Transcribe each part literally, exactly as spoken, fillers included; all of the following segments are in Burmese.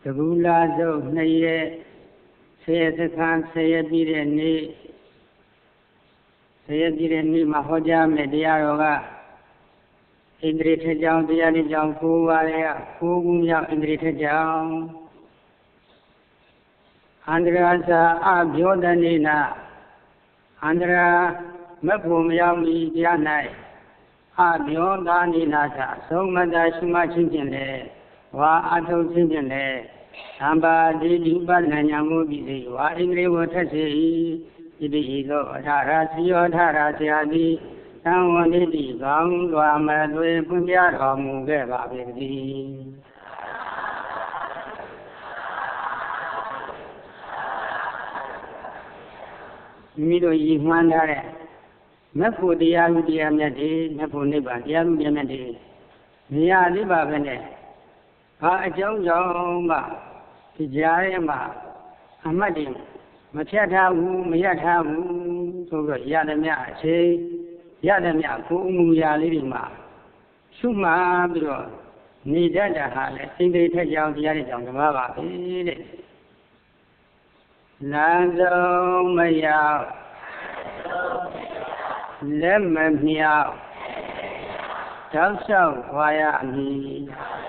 ကူလာစုပ်နှစ်ရက်ဆယ်ရက်စခန်းဆယ်ရက်ပြည့်တဲ့နေ့ဆယ်ရက်ပြည့်တဲ့နေ့မှာဟောကြားမယ်တရားတော်ကဣန္ဒြေထက်ကြောင့်တရားလေးကြောင့်ကိုးပါးရဲ့ကိုးခုမြောက်ဣန္ဒြေထက်ကြောင့်အန္တရာသာအပြောတနေနာအန္တရာမဖို့မရောက်မီတရား၌အပြောတာနေနာသာသုံးမသာရှိမှချင်းဖြင့်လေဝါအထုချင်းဖြင့်လေသံပါတိဒီပဒနာညာမှုပိစေဝါဣန္ဒြေဝထက်စေဣတိဤသို့အထာရစီယောထရာဆရာသည်သံဝန္တိတိကောင်းစွာမသွေပွင့်ပြတော်မူခဲ့ပါပေတည်းမိမိတို့ရည်မှန်းထားတဲ့မဖို့တရားလူတရားမြတ်တွေမဖို့နိဗ္ဗာန်တရားလူတရားမြတ်တွေနေရာလေးပါပဲနဲ့ဘာအကြောင်းကြောင့်မှဒီကြားထဲမှာအမှတ်တွေမဖြတ်ထားဘူးမရထားဘူးဆိုတော့ရသမျှအချိန်ရသမျှကိုယ်အမှုရာလေးတွေမှာရှုမှတ်ပြီးတော့နေတတ်တာဟာလေစိတ်တွေထက်ကြောင်တရားတွေကြောင့်ဓမ္မပါပဲတဲ့လမ်းဆုံးမရောက်လက်မမြောက်တောက်လျှောက်ခွာရမည်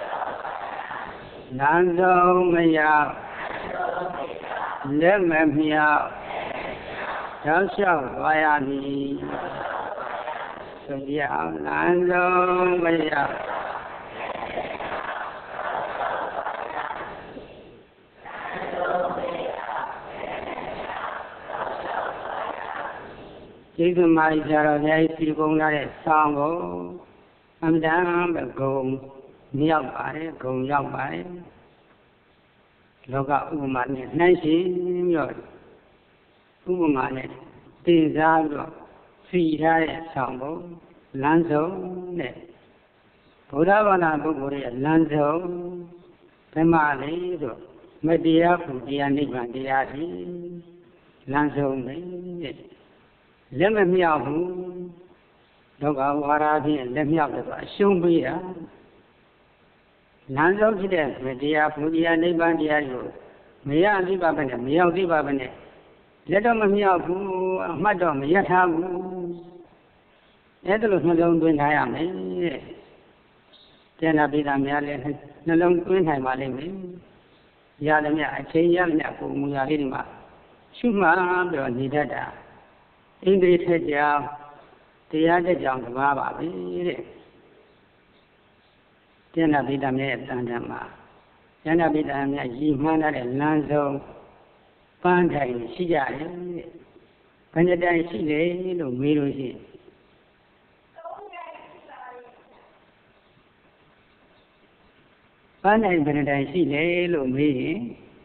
လမ်းဆုံးမရောက်လက်မမြောက်တောက်လျှောက်ခွာရမည်ဆိုရအောင်လမ်းဆုံးမရောက်ကျေးဇူးမာရီဆရာတော်ဘုရားကြီးစီကုံလာတဲ့ဆောင်းကိုအမှန်တမ်းပဲဂုံမြောက်ပါတယ်ဂုံရောက်ပါတယ်လောကဥပမာနဲ့နှိုင်းရှင်ပြီးတော့ဥပမာနဲ့တင်စားပြီးတော့စီထားတဲ့ဆောင်းကိုလမ်းဆုံးတဲ့ဘုရားဘာသာပုဂ္ဂိုလ်ရဲ့လမ်းဆုံးဓမ္မလေးဆိုမတရားဘူးတရားနိဗ္ဗာန်တရားကြီးလမ်းဆုံးပဲတဲ့လက်မမြောက်ဘူးဒုက္ခဝါဒဖြင့်လက်မြောက်တယ်ဆိုအရှုံးပေးတာလမ်းဆုံးဖြစ်တဲ့တရားဘုရားနိဗ္ဗာန်တရားကိုမရသိပါပဲနဲ့မရောက်သိပါပဲနဲ့လက်တော့မမြောက်ဘူးအမှတ်တော့မရထားဘူးအဲ့ဒါလိုနှလုံးသွင်းထားရမယ်တဲ့ကျန်တာပိဋကများလည်းနှလုံးသွင်းနိုင်ပါလိမ့်မယ်ရသမျှအချိန်ရသမျှကိုမူရာလေးတွေမှာရှုမှတ်ပြီးတော့နေတတ်တာဣန္ဒြေထက်ကြောင်တရားတဲ့ကြောင်တပါးပါပဲတဲ့ကျန်တာပိဋကများရဲ့တန်တမ်းမှာကျန်တာပိဋကများရည်မှန်းတဲ့လမ်းဆုံးပန်းတိုင်ရှိကြတယ်တဲ့ဘယ်နှတိုင်ရှိလဲလို့မေးလို့ရှိရင်ပန်းတိုင်ဘယ်နှတိုင်ရှိလဲလို့မေးရင်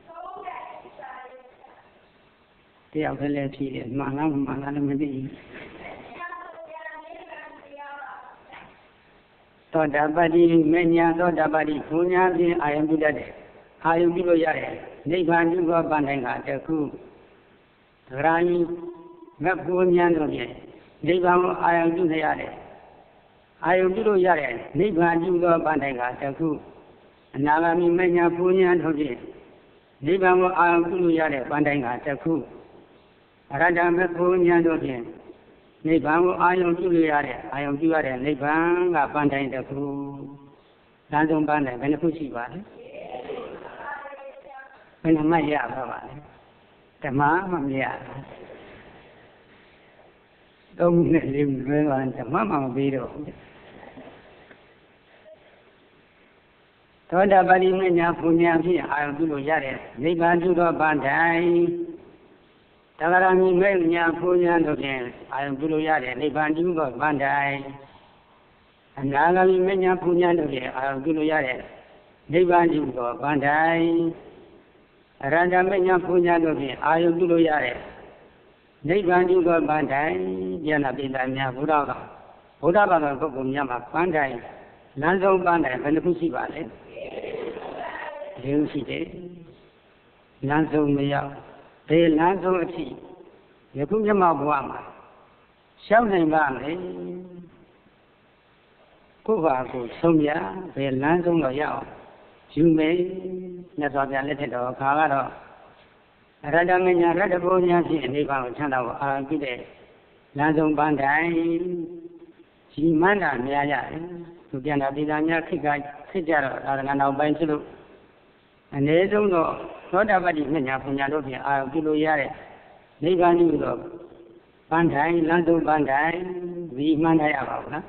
တယောက်ပဲလဲဖြစ်တယ်မှန်လားမမှန်လားလည်းမသိဘူးသောတာပတ္တိမညာသောတာပတ္တိဘုညာဖြင့်အာယုပြုတတ်တယ်အာယုပြုလို့ရတယ်နိဗ္ဗာန်ပြုသောပန်းတိုင်ကတခုသရဏီမဘုညာတို့ဖြင့်နိဗ္ဗာန်ကိုအာယုပြုနေရတယ်အာယုပြုလို့ရတယ်နိဗ္ဗာန်ပြုသောပန်းတိုင်ကတခုအနာဂါမိမညာဘုညာတို့ဖြင့်နိဗ္ဗာန်ကိုအာယုပြုလို့ရတဲ့ပန်းတိုင်ကတခုအရဟတမေဖို့ဉာဏ်တို့ဖြင့်နိဗ္ဗာန်ကိုအာယုံပြုရတဲ့အာယုံပြုရတဲ့နိဗ္ဗာန်ကပန်းတိုင်းတစ်ခုလမ်းဆုံးပန်းတိုင်းဘယ်နှခုရှိပါလဲဘယ်နှမှရပါပါလဲဓမ္မမှမရသုံးနဲ့လေးလွဲသွားဓမ္မမှမပြီးတော့သောတာပတိမညာဘုညာဖြင့်အာယုံပြုလို့ရတဲ့နိဗ္ဗာန်ပြုသောပန်းတိုင်းတဂရမီမေညာဘုညာတို့ဖြင့်အာယုပြုလို့ရတဲ့နိဗ္ဗာန်ပြုသောပန်းတိုင်အနာဂမီမေညာဘုညာတို့ဖြင့်အာယုပြုလို့ရတဲ့နိဗ္ဗာန်ပြုသောပန်းတိုင်အရဟတမေညာဘုညာတို့ဖြင့်အာယုပြုလို့ရတဲ့နိဗ္ဗာန်ပြုသောပန်းတိုင်ဉာဏပိဋကများဘုရားကဘုရားဘာသာပုဂ္ဂိုလ်များမှာပန်းတိုင်လမ်းဆုံးပန်းတိုင်ဘယ်နှခုရှိပါလဲလေးခုရှိတယ်လမ်းဆုံးမရောက်ဘယ်လမ်းဆုံးအဖြစ်ယခုမြတ်ဘဝမှာရှောက်နိုင်ပါမယ်ကိုယ့်ဘာကိုဆုံးရဘယ်လမ်းဆုံးတော့ရအောင်ယူမယ်မြတ်စွာဘုရားလက်ထက်တော်ခါကတော့အရဟတမညာရတ္တဘုညာဖြင့်နိဗ္ဗာန်ကိုချမ်းသာဖို့အာရုံပြုတဲ့လမ်းဆုံးပန်းတိုင်ဒီမှန်တာများရတယ်သူပြန်တာပြည်သားများခိကခိကြတော့သာသနာနောက်ပိုင်းဖြစ်လို့အနည်းဆုံးတော့သောတာပတ္တိမညာပညာတို့ဖြင့်အာရုံပြုလို့ရတဲ့နိဗ္ဗာန်ကြီးတော့ပန်းတိုင်လမ်းဆုံးပန်းတိုင်ဒီမှန်ထားရပါဘူးနော်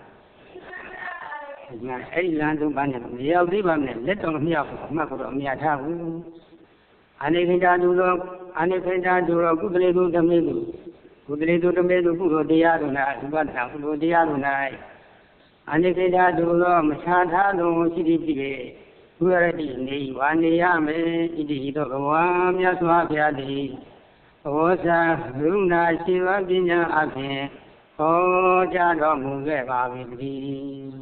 အဲ့ဒီလမ်းဆုံးပန်းတိုင်မရောက်သေးပါနဲ့လက်တော်မမြောက်ဘူးအမှတ်ကတော့အမြတ်ထားဘူးအနိခိတဒုလောအနိခိတဒုလောကုသလေတုဓမေတုကုသလေတုဓမေတုကုသိုလ်တရားတို့၌ဥပဒနာကုသိုလ်တရားတို့၌အနိခိတဒုလောမခြားထားသောရှိသည်ဖြစ်၍ဘုရားတိနေဝါနေရမယ်ဣတိဟိတောဘဝမြတ်စွာဘုရားသည်ဘောဇာကရုဏာရှိဝပညာအဖြင့်ဟောကြားတော်မူခဲ့ပါပြီတည်း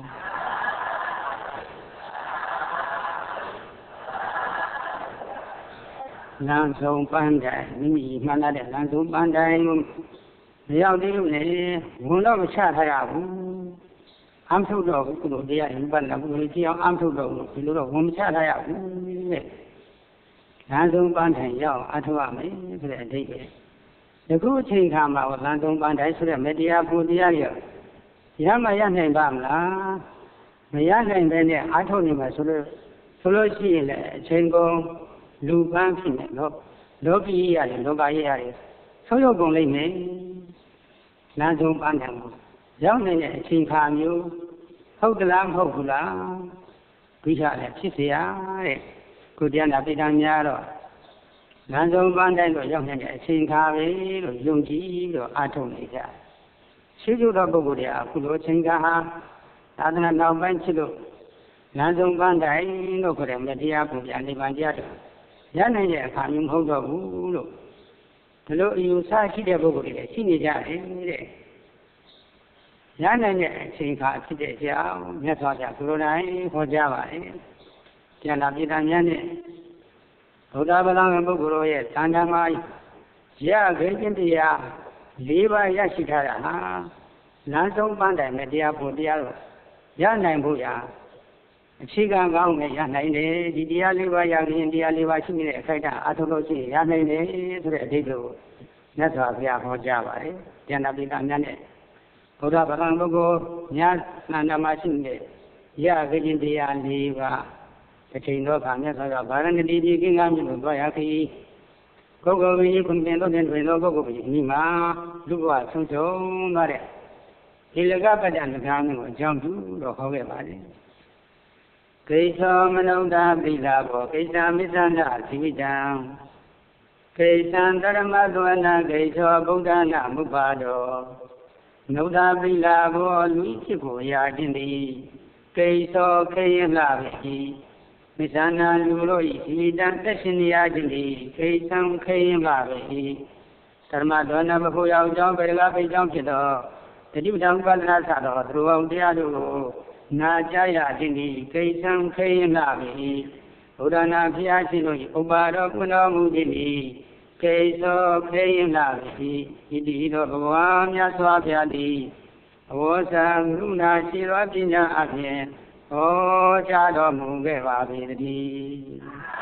လမ်းဆုံးပန်းတိုင်မိမိမှန်တဲ့လမ်းဆုံးပန်းတိုင်ကိုမရောက်သေးဘူးလေဝန်တော့မချထားရဘူးအမ်းထုတ်တော့ကုသိုလ်တရားရင်ပတ်လာကုသိုလ်တရားအမ်းထုတ်တော့ဒီလိုတော့ဝန်မချထားရဘူးတဲ့လမ်းဆုံးပန်းတိုင်ရောက်အထောက်ရမယ်ဆိုတဲ့အဓိပ္ပာယ်ဒီခုအချိန်ခါမှာလမ်းဆုံးပန်းတိုင်ဆိုတဲ့မတရားပူတရားတွေရမရနိုင်ပါမလားမရနိုင်တဲ့နဲ့အထုတ်နေမှာဆိုလို့ဆိုလို့ရှိရင်လည်းအချိန်ကုန်လူပန်းဖြစ်နေတော့လောကီရတယ်လောကကြီးရတယ်ဆုံးရောက်ကုန်လိမ့်မယ်လမ်းဆုံးပန်းတယ်ရောက်နေတဲ့အချိန်ခါမျိုးဟုတ်သလားမဟုတ်ဘူးလားပြီးကြတယ်ဖြစ်เสียတဲ့ကိုတရားနာပိဋကများတော့လမ်းဆုံးပန်းတိုင်းတော့ရောက်နေတဲ့အချိန်ခါပဲလို့ယုံကြည်ပြီးတော့အားထုတ်နေကြရှိကျသောပုဂ္ဂိုလ်တွေအခုလိုအချိန်ခါဟာသာသနာနောက်ပိုင်းဖြစ်လို့လမ်းဆုံးပန်းတိုင်းလို့ခေါ်တယ်မတရားပုံပြနိဗ္ဗာန်တရားတို့ရနိုင်တဲ့အခါမျိုးမဟုတ်တော့ဘူးလို့ဒီလိုအယူဆရှိတဲ့ပုဂ္ဂိုလ်တွေရှိနေကြတယ်တဲ့ရနိုင်တဲ့အချိန်ခါဖြစ်တဲ့အကြောင်းမြတ်စွာဘုရားကိုယ်တိုင်ဟောကြားပါတယ်ကျန်တာပြည်သားများနဲ့ဘုရားဗလာပုဂ္ဂိုလ်တို့ရဲ့သံဃာမှာရခဲ့ခြင်းတရား၄ပါးရရှိထားတာဟာလမ်းဆုံးပန်းတိုင်နဲ့တရားဖို့တရားတော့ရနိုင်ဖို့ရာအခြေခံကောင်းနဲ့ရနိုင်တယ်ဒီတရားလေးပါးရရင်တရားလေးပါးရှိနေတဲ့အခိုက်အတန့်အထုလို့ရှိရင်ရနိုင်တယ်ဆိုတဲ့အဓိပ္ပာယ်ကိုမြတ်စွာဘုရားဟောကြားပါတယ်ကျန်တာပိဋကများနဲ့ဘုရားဗလာပုဂ္ဂိုလ်များနန္ဒမှာရှိနေရခဲ့ခြင်းတရားလေးပါးတစ်ချိန်တော့ခါမြတ်စွာဘုရားဗာရဏသီပြည်ကင်းကားမြို့ကိုသွားရခီးပုဂ္ဂိုလ်ကြီးခုနှစ်လို့တဲ့တွင်သောပုဂ္ဂိုလ်ကြီးမိမှာလူဘဝဆုံးရှုံးသွားတဲ့ဒီလကပတ္တနဂါမျိုးကိုအကြောင်းပြုတော့ဟောခဲ့ပါတယ်ကိသောမနုဿာပိလာဘောကိစ္စမစ္ဆန္ဒသီဝိတံကိသံဓမ္မသဝနာကိသောဗုဒ္ဓနာမုပါတောနုဿာပိလာဘောလူဖြစ်ကိုရာတင်သည်ကိသောခေယလှပြီမစ္ဆန္ဒလူတို့ဤသီဝိတံသက်ရှင်ရာခြင်းသည်ကိသံခေယလှပြီဓမ္မသဝနာမဖို့ရောက်ကြောင်းပေကပိကြောင်းဖြစ်သောတတိပဌာဥပဒနာစသောသူတော်အောင်တရားတို့ကိုနာကြရခြင်းသည်ကိစ္စံခေယနာပြီဘုရားနာဖျားရှင်တို့၏ဥပါတော်ကုတော်မူခြင်းသည်ကိစ္စခေယနာပြီဣတိသောဘဝမြတ်စွာဘုရားသည်အဝေါဇံကရုဏာရှိသောပညာအဖြင့်ဟောကြားတော်မူခဲ့ပါပြီတည်း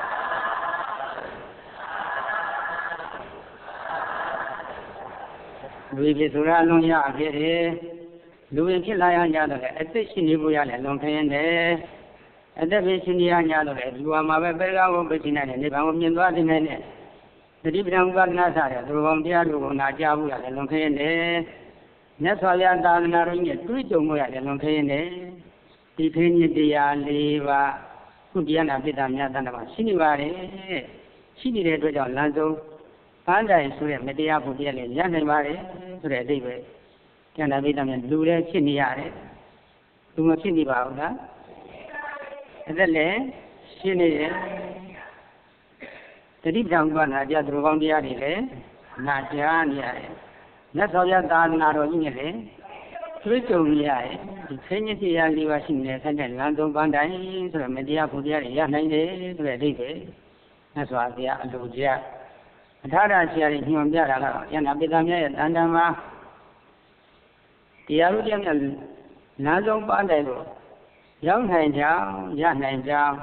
လူဖြစ်ဆိုတာလွန်ရဖြစ်တယ်လူဝင်ဖြစ်လာရကြတော့လေအသက်ရှင်နေဖို့ရတယ်လွန်ခရင်တယ်အသက်ဖြစ်ရှင်နေရကြတော့လေလူဝါမှာပဲပေကားကိုပြည့်နေတဲ့နေဗံကိုမြင်သွားတဲ့နဲ့တတိပဌာဥပဒနာစတဲ့သူကောင်တရားတို့ကိုနာကြားဖို့ရတယ်လွန်ခရင်တယ်မြတ်စွာဘုရားသာသနာတော်ကြီးတွေ့ကြုံဖို့ရတယ်လွန်ခရင်တယ်ဒီခင်းကြီးတရား၄ပါးခုတရားနာပိဋကများတန်တာမှာရှိနေပါတယ်ရှိနေတဲ့အတွက်ကြောင့်လမ်းဆုံးပန်းတိုင်ဆိုတဲ့မတရားဖို့တရားလေးရနိုင်ပါတယ်ဆိုတဲ့အဓိပ္ပာယ်ကျန်တာပိဋကများလူလည်းဖြစ်နေရတယ်လူမဖြစ်နေပါဘူးလားအဲ့ဒါလည်းရှင်းနေတယ်တတိပဌာဥပနာတရားသူတော်ကောင်းတရားတွေလည်းနာကြားနေရတယ်မြတ်စွာဘုရားသာသနာတော်ကြီးနဲ့လည်းတွေ့ကြုံနေရတယ်ဒီခင်းကြီးတရားလေးပါရှိနေတဲ့ဆက်တဲ့လမ်းသုံးပန်းတိုင်းဆိုတော့မတရားဖို့တရားတွေရနိုင်တယ်ဆိုတဲ့အဓိပ္ပာယ်မြတ်စွာဘုရားအလိုကျအထာရဆရာကြီးညွှန်ပြတာကတော့ယန္တာပိဋကများရဲ့တန်တမ်းမှာတရားဥဒ္ဒမြတ်လမ်းဆုံးပန်းတိုင်းကိုရောက်နိုင်ကြောင်းရနိုင်ကြောင်း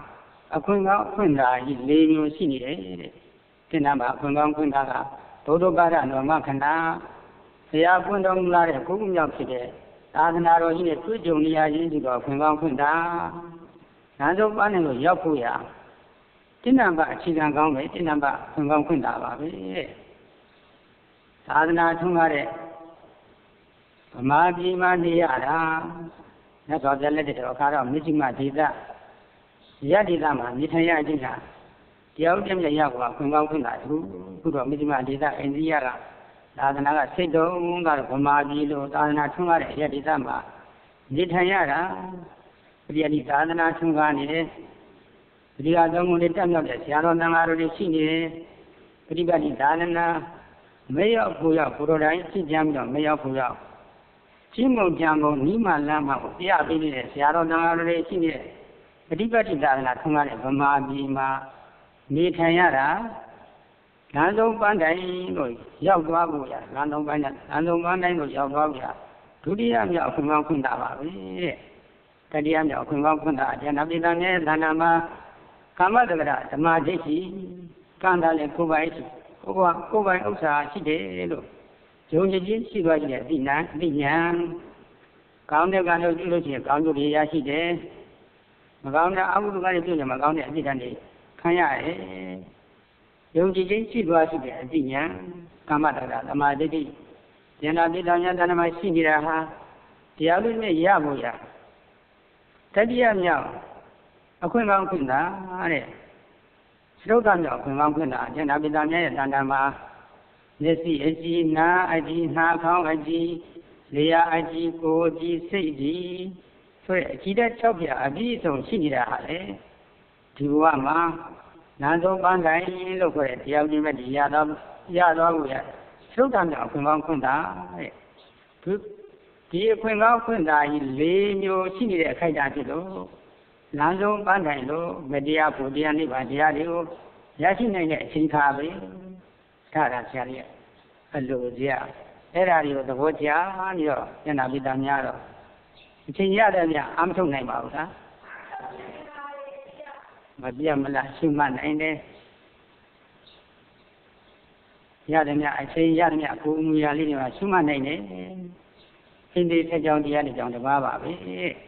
အခွင့်ကောင်းအခွင့်သာကြီး၄မျိုးရှိနေတယ်တဲ့ဒီနာမှာအခွင့်ကောင်းအခွင့်သာကဘုဒ္ဓဘာသာတော်မှာခန္ဓာဆရာပွင့်တော်မူလာတဲ့ကိုယ်ကူမြောက်ဖြစ်တဲ့သာသနာတော်ကြီးနဲ့တွေ့ကြုံနေရခြင်းဒီတော့အခွင့်ကောင်းအခွင့်သာနာဆုံးပန်းနေလို့ရောက်ဖို့ရဒီနာမှာအခြေခံကောင်းပဲဒီနာမှာအခွင့်ကောင်းအခွင့်သာပါပဲတဲ့သာသနာထွန်းကားတဲ့ဗမာပြည်မှာနေရတာမြတ်စွာဘုရားလက်ထက်တော်ခါတော့မြစ်ကြီးမဒေသရဒေသမှာမြစ်ထရအချင်းကတရားဥပဒေမြတ်ရောက်ပါခွင့်ကောင်းခွင့်သာသူခုတော့မြစ်ကြီးမဒေသအိန္ဒိယကသာသနာကစိတ်တုံးကတော့ဗမာပြည်လိုသာသနာထွန်းကားတဲ့ရဒေသမှာမြစ်ထရတာဒီအဒီသာသနာထွန်းကားနေတယ်ဒီကသုံးခုလေးတက်မြောက်တဲ့ဆရာတော်သံဃာတော်တွေရှိနေတယ်ပฏิပတ်ဒီသာသနာမရောက်ဖို့ရောက်ဘုရားတိုင်းသိကြပြီးတော့မရောက်ဖို့ရောက်ချင်းမုံကြံမုံနီးမှလမ်းမှာပြပေးနေတဲ့ဆရာတော်သံဃာတော်တွေရှိနေတဲ့ပฏิပတ်တိသာသနာထွန်းကားတဲ့ဗမာပြည်မှာနေထိုင်ရတာလမ်းဆုံးပန်းတိုင်းလို့ရောက်သွားဖို့ရလမ်းဆုံးပန်းတိုင်းလမ်းဆုံးပန်းတိုင်းလို့ရောက်သွားဖို့ရဒုတိယမြောက်အခွင့်ကောင်းခွင့်တာပါပဲတဲ့တတိယမြောက်အခွင့်ကောင်းခွင့်တာအကျဉ်းအပိဋကနဲ့ဌာနမှာကာမတက္ကရာဓမ္မဒိဋ္ဌိကံတာလည်းကိုယ်ပိုင်ကိုယ်ကကိုယ်ပိုင်ဥစ္စာရှိတယ်လို့ယုံကြည်ခြင်းရှိသွားတဲ့အသိဉာဏ်အသိဉာဏ်ကောင်းတဲ့ကံလို့ပြုလို့ရှိရင်ကောင်းကျိုးတွေရရှိတယ်မကောင်းတဲ့အမှုတွေကလည်းပြုရင်မကောင်းတဲ့အသိဉာဏ်တွေခံရတယ်ယုံကြည်ခြင်းရှိသွားရှိတဲ့အသိဉာဏ်ကာမတက္ကရာဓမ္မဒိဋ္ဌိဉာဏ်ပိဋကဉာဏ်တဏ္ဍမှာရှိနေတာဟာတရားလို့နဲ့ရဖို့ရတတိယမြောက်အခွင့်ကောင်းခွင့်သာတဲ့သုဒ္ဓမြောက်အခွင့်ကောင်းခွင့်သာဉာဏ်ပိဋကမြတ်ရဲ့တဏ္ဍမှာမျက်စိအကြည့်နားအကြည့်နှာခေါင်းအကြည့်လျှာအကြည့်ကိုယ်အကြည့်စိတ်အကြည့်ဆိုတဲ့အကြည့်တဲ့၆ပြအပြည့်အစုံရှိနေတာဟာလေဒီဘဝမှာနာဆုံးပန်းတိုင်းလို့ခေါ်တဲ့တရားကြီးမဲ့ဒီရတော့ရတော့ကိုရသုဒ္ဓမြောက်အခွင့်ကောင်းခွင့်သာတဲ့သူဒီအခွင့်ကောင်းခွင့်သာကြီး၄မျိုးရှိနေတဲ့အခိုက်အတန့်ဖြစ်လို့လမ်းဆုံးပန်းတိုင်းလို့မတရားဖို့တရားနိဗ္ဗာန်တရားတွေကိုရရှိနိုင်တဲ့အချိန်ခါပဲဒါကဆရာကြီးအလိုကြအဲ့ဒါတွေကိုသဘောကျပြီးတော့ဉာဏ်ပိဋကများတော့အချိန်ရတဲ့များအမထုတ်နိုင်ပါဘူးလားမပြတ်မလားရှုမှတ်နိုင်တယ်ရတယ်များအချိန်ရတယ်များကိုယ်မူရလေးတွေမှာရှုမှတ်နိုင်တယ်အင်းဒီထက်ကြောင်တရားတွေကြောင့်တပါးပါပဲ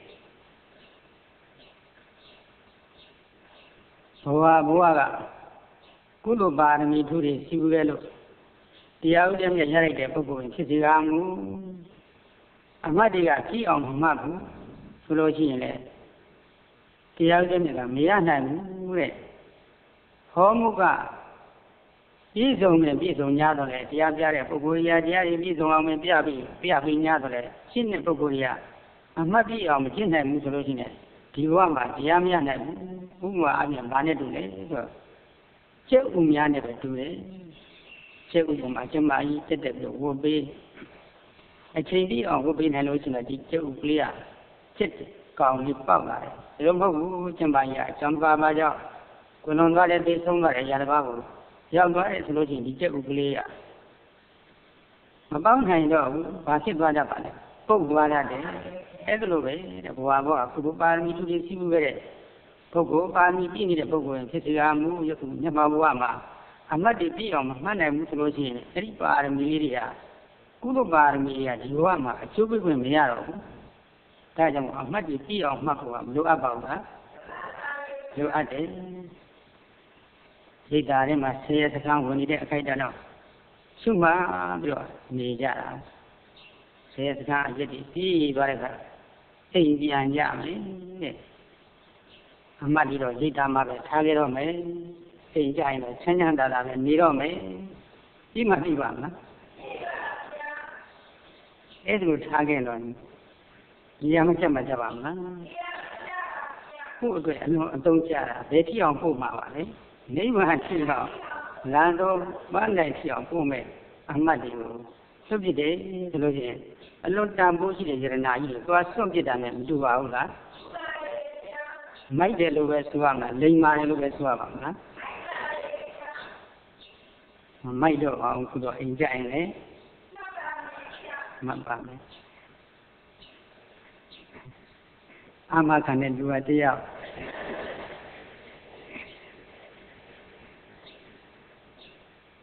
ဘဝဘဝကကုသိုလ်ပါရမီထူးတွေရှိဘူးလေလို့တရားဥဒ္ဒမြတ်ရလိုက်တဲ့ပုဂ္ဂိုလ်ဖြစ်စီကားမူအမတ်တွေကကြည့်အောင်မမှတ်ဘူးဆိုလို့ရှိရင်လေတရားဥဒ္ဒမြတ်ကမရနိုင်ဘူးတဲ့ဟောမှုကပြည့်စုံနဲ့ပြည့်စုံ냐တော့လေတရားပြတဲ့ပုဂ္ဂိုလ်ကြီးတရားကြီးပြည့်စုံအောင်မပြပြီးပြပြီး냐တော့လေရှင်းတဲ့ပုဂ္ဂိုလ်ကြီးကအမတ်ပြည့်အောင်မကျင့်နိုင်ဘူးဆိုလို့ရှိရင်ဒီဘဝမှာတရားမရနိုင်ဘူးဥပမာအပြင်ဘာနဲ့တူလဲဆိုတော့ကျက်ဥများနဲ့ပဲတူတယ်ကျက်ဥကမှာကျမကြီးတက်တက်ပြီးဝတ်ပေးအချိန်ကြီးအောင်ဝတ်ပေးနိုင်လို့ရှိရင်ဒီကျက်ဥကလေးကချက်ကောင်ကြီးပေါက်လာတယ်ဒါလို့မဟုတ်ဘူးကျမကြီးအကြောင်းကားပါကြောင့်ကိုလွန်သွားတဲ့သိဆုံးသွားတဲ့ຢာတစ်ပါးကိုရောက်သွားတယ်ဆိုလို့ရှိရင်ဒီကျက်ဥကလေးကမပေါင်းနိုင်တော့ဘူးဘာဖြစ်သွားကြပါလဲပုတ်သွားတယ်အဲ့ဒါလိုပဲတဲ့ဘဝဘောကကုသပါရမီသူတွေရှိမှုပဲတဲ့ပုဂ္ဂိုလ်ပါရမီပြည့်နေတဲ့ပုဂ္ဂိုလ်ဖြစ်စီကားမူယခုမြတ်ဘဝမှာအမတ်တွေပြည့်အောင်မမှတ်နိုင်ဘူးဆိုလို့ရှိရင်အဲ့ဒီပါရမီလေးတွေကကုသပါရမီတွေကဒီဘဝမှာအကျိုးပေးခွင့်မရတော့ဘူးဒါကြောင့်အမတ်တွေပြည့်အောင်မှတ်ဖို့ကမလိုအပ်ပါဘူးလားလိုအပ်တယ်စိတ်ဓာတ်ထဲမှာဆင်းရဲစကားဝင်နေတဲ့အခိုက်အတန့်တော့ရှုမှတ်ပြီးတော့နေကြတာဆင်းရဲစကားအရက်တွေပြီးသွားတဲ့အခါအိမ်ပြန်ကြမယ်တဲ့အမှတ်ပြီးတော့ရိတ်တာမှပဲထားကြတော့မယ်အိမ်ကြရင်တော့ချမ်းချမ်းသာသာပဲနေတော့မယ်ပြီးမှပြီးပါမလားအဲ့ဒါကိုထားခဲ့တော့ဒီရမချက်မချက်ပါမလားဖို့အတွက်အလုံးအသုံးကြတာဘယ်ထိအောင်ပို့မှာပါလဲနိဗ္ဗာန်ရှိတော့လမ်းတော်ပန်းနိုင်ဖြစ်အောင်ပို့မယ်အမှတ်တွေကိုစွန့်ပစ်တယ်ဆိုလို့ရှိရင်အလွန်တန်ဖိုးရှိတဲ့ယရနာကြီးကိုသွားစွန့်ပစ်တာနဲ့မတူပါဘူးလားမိုက်တယ်လို့ပဲဆိုရမှာလိမ်မာတယ်လို့ပဲဆိုရပါမလားမမိုက်တော့အောင်ခုတော့အိမ်ကြရင်လေမှတ်ပါမယ်အာမခံတဲ့လူကတယောက်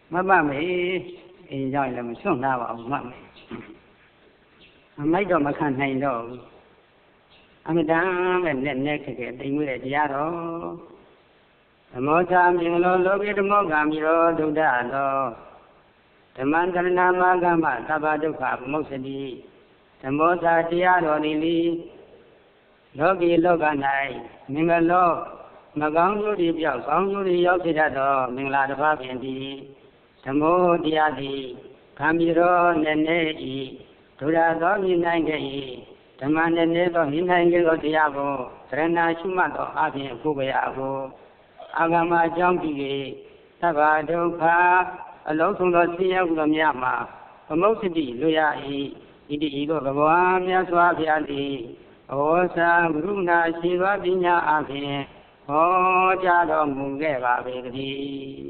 မပတ်မေအေးကြောင့်လည်းမစွန့်သားပါဘူးမှတ်မေအမိုက်တော့မခံနိုင်တော့ဘူးအမတန်ပဲနဲ့နဲ့ခက်ခဲတိမ်မွေးတဲ့တရားတော်ဓမ္မောသာမြင်လို့လောကိဓမ္မောကံပြီးတော့ဒုဒ္ဒတော်ဓမ္မန္တရဏမာကမ္မသဗ္ဗဒုက္ခပမုစ္ဆတိဓမ္မောသာတရားတော်သည်လီလောကီလောက၌မင်္ဂလောမကောင်းကျိုးတွေပြောက်ကောင်းကျိုးတွေရောက်ဖြစ်တတ်သောမင်္ဂလာတစ်ပါးပင်သည်ဓမ္မောတရားသည်ခံပြီးတော့နဲ့နဲ့ဤဒုရသောမြင်နိုင်ခဲ့၏ဓမ္မနဲ့နဲ့သောမြင်နိုင်ခဲ့သောတရားကိုသရဏရှုမှတ်သောအပြင်ကိုယ်ပဲအကိုအာဂမအကြောင်းပြု၍သဗ္ဗဒုက္ခအလုံးစုံသောဆင်းရဲဟုသောများမှာပမုစ္ဆတိလွရ၏ဣတိဤသို့ဘဂဝါမြတ်စွာဘုရားသည်ဩဇာကရုဏာရှိသောပညာအပြင်ဟောကြားတော်မူခဲ့ပါပေတည်း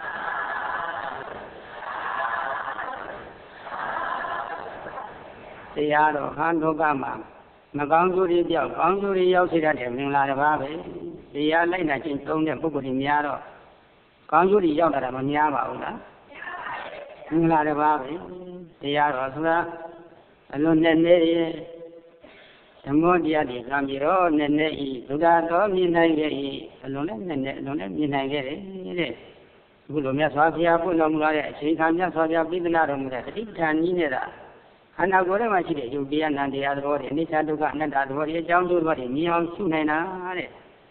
တရားတော်ဟန်ဒုက္ခမှာမကောင်းကျိုးတွေပြောက်ကောင်းကျိုးတွေရောက်စေတတ်တဲ့မင်္ဂလာတစ်ပါးပဲတရားလိုက်နာခြင်းသုံးတဲ့ပုဂ္ဂိုလ်တွေများတော့ကောင်းကျိုးတွေရောက်တာမများပါဘူးလားမင်္ဂလာတစ်ပါးပဲတရားတော်ဆိုတာအလွန်နဲ့နေဓမ္မောတရားတွေခံပြီးတော့နဲ့နဲ့ဤဒုက္ခတော်မြင်နိုင်ခဲ့၏အလွန်နဲ့နဲ့အလွန်နဲ့မြင်နိုင်ခဲ့တယ်တဲ့အခုလိုမြတ်စွာဘုရားဖွင့်တော်မူလာတဲ့အချိန်ခါမြတ်စွာဘုရားပြိသနာတော်မူတဲ့တတိပဋ္ဌာန်ကြီးနဲ့တာခန္ဓာကိုယ်ထဲမှာရှိတဲ့ယုတ်တရားနံတရားသဘောတွေအနိစ္စဒုက္ခအနတ္တသဘောတွေအကြောင်းကျိုးသဘောတွေမြင်အောင်ရှုနိုင်တာတဲ့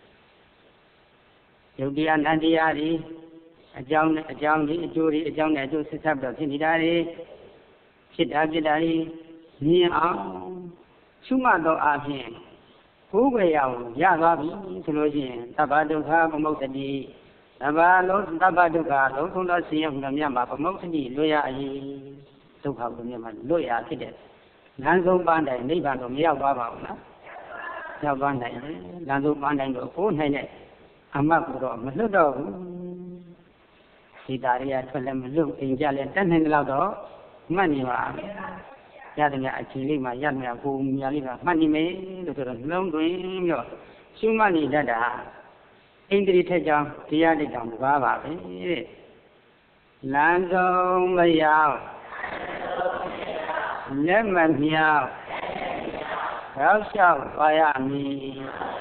ယုတ်တရားနံတရားတွေအကြောင်းနဲ့အကြောင်းတွေအကျိုးတွေအကြောင်းနဲ့အကျိုးဆက်ဆက်ပြီးတော့ဖြစ်နေတာတွေဖြစ်တာဖြစ်တာတွေမြင်အောင်ရှုမှတ်သောအပြင်ကိုယ်ပဲရအောင်ရသွားပြီဆိုလို့ရှိရင်သဗ္ဗဒုက္ခပမုစ္ဆတိသဗ္ဗလုံးသဗ္ဗဒုက္ခလုံးဆုံးသောဆင်းရဲမှုများမှာပမုစ္ဆတိလွတ်ရ၏ဒုက္ခကိုမြတ်မှာလွတ်ရဖြစ်တဲ့လမ်းဆုံးပန်းတိုင်နိဗ္ဗာန်တော့မရောက်သွားပါဘူးလားရောက်သွားနိုင်တယ်လမ်းဆုံးပန်းတိုင်တော့ကိုယ်နိုင်တဲ့အမတ်ကိုတော့မလွတ်တော့ဘူးဒီတာရီကထွက်လည်းမလွတ်အိမ်ကြလည်းတက်နိုင်တဲ့လောက်တော့မှတ်နေပါရတယ်များအချိန်လေးမှာရမယ်ကိုမြာလေးကမှတ်နေမယ်လို့ဆိုတော့နှလုံးသွင်းပြီးတော့ရှုမှတ်နေတတ်တာအိန္ဒြေထက်ကြောင်းတရားတိတ်တောင်ပါပါပဲတဲ့လမ်းဆုံးမရောက်လက်မမြောက်ရောက်လျှောက်သွားရမည်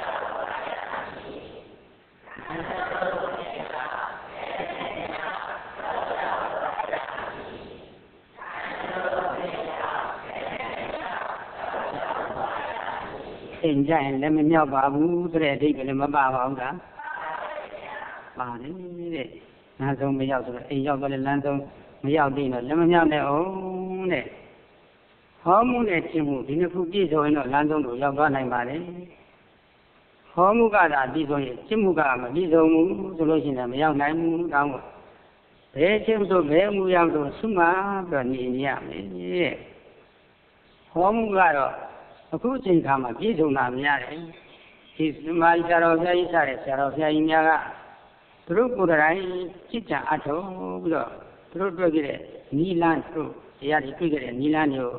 အိမ်ကြရင်လည်းမမြောက်ပါဘူးဆိုတဲ့အဓိပ္ပာယ်လည်းမပါပါဘူးလားပါတယ်တဲ့လမ်းဆုံးမရောက်ဆိုတော့အိမ်ရောက်တော့လည်းလမ်းဆုံးမရောက်သေးတော့လည်းမမြောက်နဲ့အောင်တဲ့ဟောမှုနဲ့ရှင်းမှုဒီနှစ်ခုပြည့်စုံရင်တော့လမ်းဆုံးကိုရောက်သွားနိုင်ပါတယ်ဟောမှုကသာပြည့်စုံရင်ရှင်းမှုကမပြည့်စုံဘူးဆိုလို့ရှိရင်မရောက်နိုင်ဘူးတောင်းဖို့ဘယ်ရှင်းဆိုဘယ်မှုရောက်တော့ဆုမှပြီးတော့နေရမယ်တဲ့ဟောမှုကတော့အခုအချိန်ခါမှာပြည့်စုံတာများတယ်ဒီသမာဓိဆရာတော်ဘုရားကြီးစတဲ့ဆရာတော်ဘုရားကြီးများကသူတို့ကိုယ်တိုင်จิตကြံအထောက်ပြီးတော့သူတို့တွေ့ကြတဲ့နီလန်းတို့တရားတွေတွေ့ကြတဲ့နီလန်းမျိုး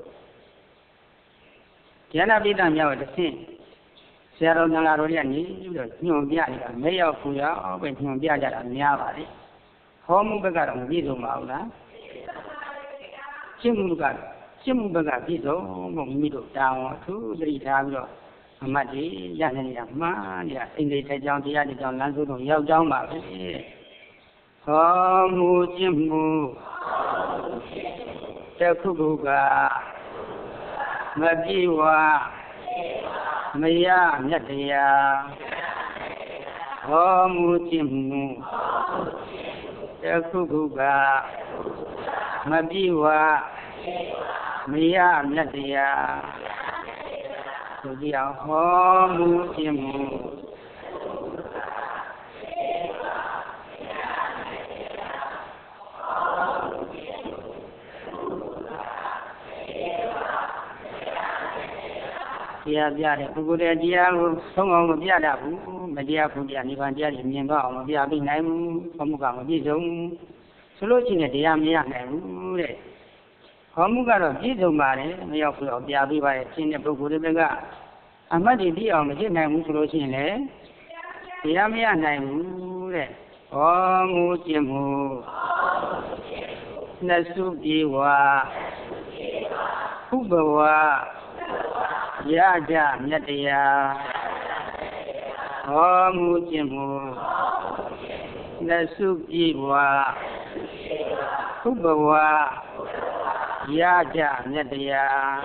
ဉာဏပိဋကများကိုတစ်ဆင့်ဆရာတော်ငါတော်တွေကနေပြီးတော့ညွန်ပြနေတာမဲရောက်ကိုရောက်ပဲညွန်ပြကြတာများပါလေဟောမှုဘက်ကတော့မပြည့်စုံပါဘူးလားရှင်းမှုကတော့ရှင်းမှုဘက်ကပြည့်စုံဖို့မိမိတို့တောင်းအထူးသတိထားပြီးတော့အမတ်ကြီးရနေနေတာမှားနေတာအိန္ဒိထက်ကြောင်းတရားတွေကြောင့်လမ်းဆုံးတော့ရောက်ကြောင်းပါပဲဟောမှုရှင်းမှုတခုခုကမပြေဝမရမြတ်တရားဟောမှုရှင်းမှုတခုခုကမပြေဝမရမြတ်တရားဆိုကြအောင်ဟောမှုရှင်းမှုတရားပြတဲ့ပုဂ္ဂိုလ်ရဲ့တရားကိုဆုံးအောင်မပြတတ်ဘူးမတရားဖုန်ပြနိဗ္ဗာန်တရားကြီးမြင်တော့အောင်မပြသိနိုင်ဘူးဘုမှုကမပြည့်စုံဆိုလို့ရှိရင်တရားမရနိုင်ဘူးတဲ့ဟောမှုကတော့ပြည့်စုံပါတယ်မရောက်ဘူးတော့ပြပေးပါရဲ့ရှင်းတဲ့ပုဂ္ဂိုလ်တွေကအမှတ်တွေပြီးအောင်မဖြစ်နိုင်ဘူးဆိုလို့ရှိရင်လည်းတရားမရနိုင်ဘူးတဲ့ဟောမှုရှင်းမှု Nasu Iwa Ubawa Yaja Nyataya Om Ujimu Nasu Iwa Ubawa Yaja Nyataya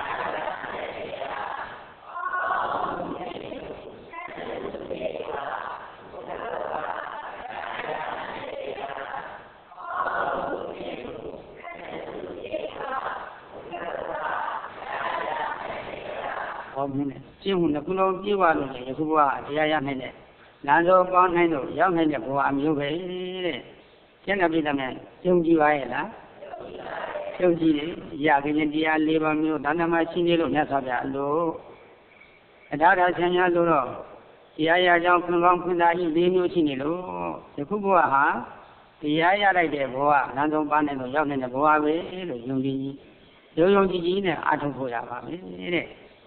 Jim Nakuno Giwalo, Yakua, Yayamene, Nando Bonano, Yamene, Boam Yuve, Janabitaman, Jungi Vaila, Jungi, Yagindia, Libamu, Danama Chinilo, Nasada, Lo, Adara Sanya Luro, Yaya Jankum Kunda, Linu Chinilo, the Kubuaha, the Yaya like the Boa, Nando Banano, Yaman, the Boa, Jungi, Yogi, Atopoya.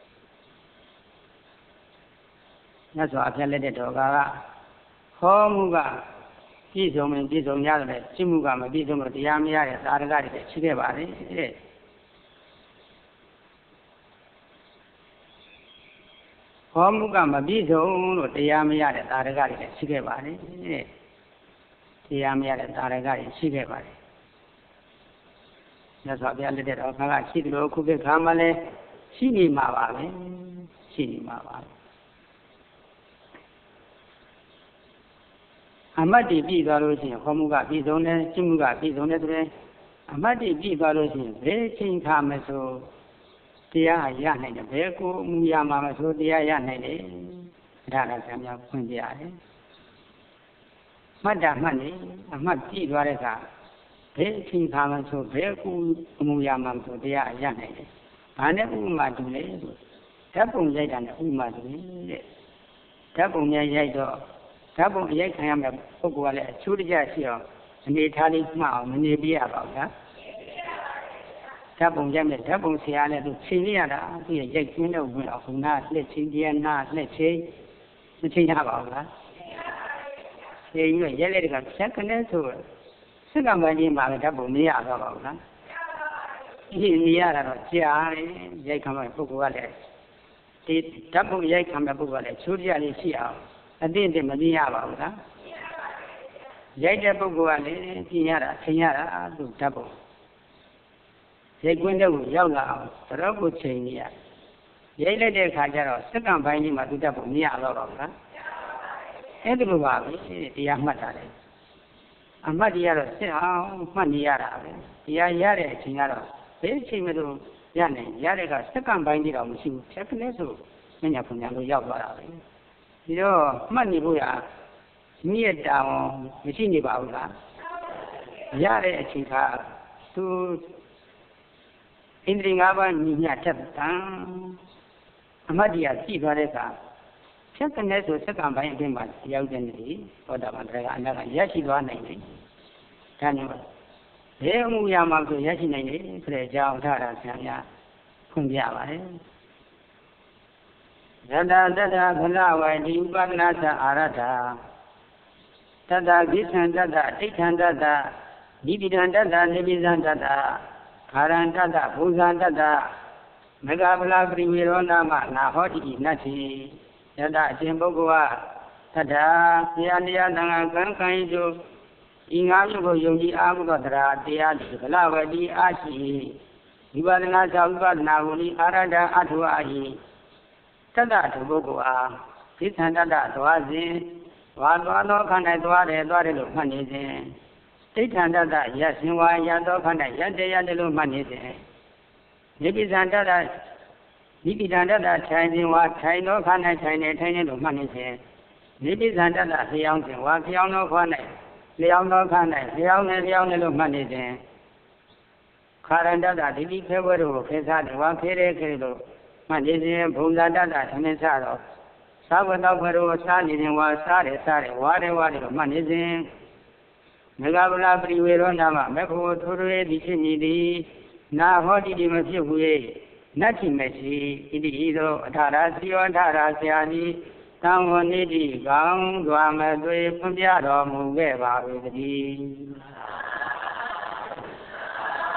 That's why I let it go. Homuga, Pizum and Pizum Yale, Chimuga, Pizum of the Yamia, Aragari, Chigabari. Homuga, Mabizum, or the Yamia, Aragari, Chigabari. The Yamia, Aragari, Chigabari. That's why I let it go. Chiglo, Kubi Kamale, Chini Mavale, Chini Mavale. Amati B. Valuation, Homuga, Bizone, Chimuga, Bizone, Amati B. Valuation, very king Kamaso, Tia Yan, the Beku, Muyama, so Tia Yan, Dara Samia Pundia. Madame Money, Amati Vareka, very king Kamaso, Beku, Muyama, so Tia Yan. I never Madule, Tapum Yet and Umadule, Tapum Yato. Tabu Yakam, Pogwale, Chudja, and the Italian smile, Manibia about that. Tabu Yamet, Tabu Siana, Chiliana, the Yak window of Nas, let's Indian Nas, let's say, the China about that. Say you are yelling at second and two. Second by the Malatabu Mia about that. He Mia, Yakam, Pogwale. The Tabu Yakam, Pogwale, Chudja, Sia. I didn't think Madia about that. Jada Boguale, Tiara, Tiara, to double. They went out, Yola, Robo Chania. Jada de Cajaro, second by him to double Nia Lora. Edruavi, the Amatare. Amadiara, how Maniara, Yare, Tinaro, very similar Yane, Yarega, second binding of Machine, second letter, Menapunano Yavara. You money Buya, near down, machine about Yare Chika, to Indring Avan, Yatan, Amadia, Tigareka. Second net was second by him, but Yagan, or the Mandra, and Yashiva name. Tanu. There we are Marco Yashin, Freja, Tara, Sanya, Kundiava. Dada Dada Galawa, Dibanasa Arata Dada Gisan Dada, Titan Dada, Dividan Dada, Nibizan Dada, Karan Dada, Buzan Dada, Megabla Primirona, Nahoti, Nati, Dada Jimbogoa, Dada, Yandia Nanga Kanjo, Ingamu Yogi Aguadra, Dia Galawa, Di Ashi, Dibanasa Navuli, Arada Atuahi. Tada to Bogoa, Pitanda, Doazi, Wano Kana Dware, Dware Manizin, Titanda, yes, you are Yado Kana, Yadelu Manizin. Maybe Zanda, maybe Zanda, Chinese, what Chino Kana, China, China Manizin. Maybe Zanda, the young thing, what Yano Kana, Leono Kana, Leone, Leone Manizin. Karanda, the big paper, Pesad, one Kere. Manizin, Bundada, Tanisaro. Savada Peru, Sadi, was Sari, Sari, whatever, Manizin. Megabula Priverona, Meko, Tore, Dicini, Na Hoti Dimasiwe, Nati Messi, Idido, Tarasio, Tarasiani, Tangonidi, Gang, Duamadwe, Pundiado, Mugeva, with the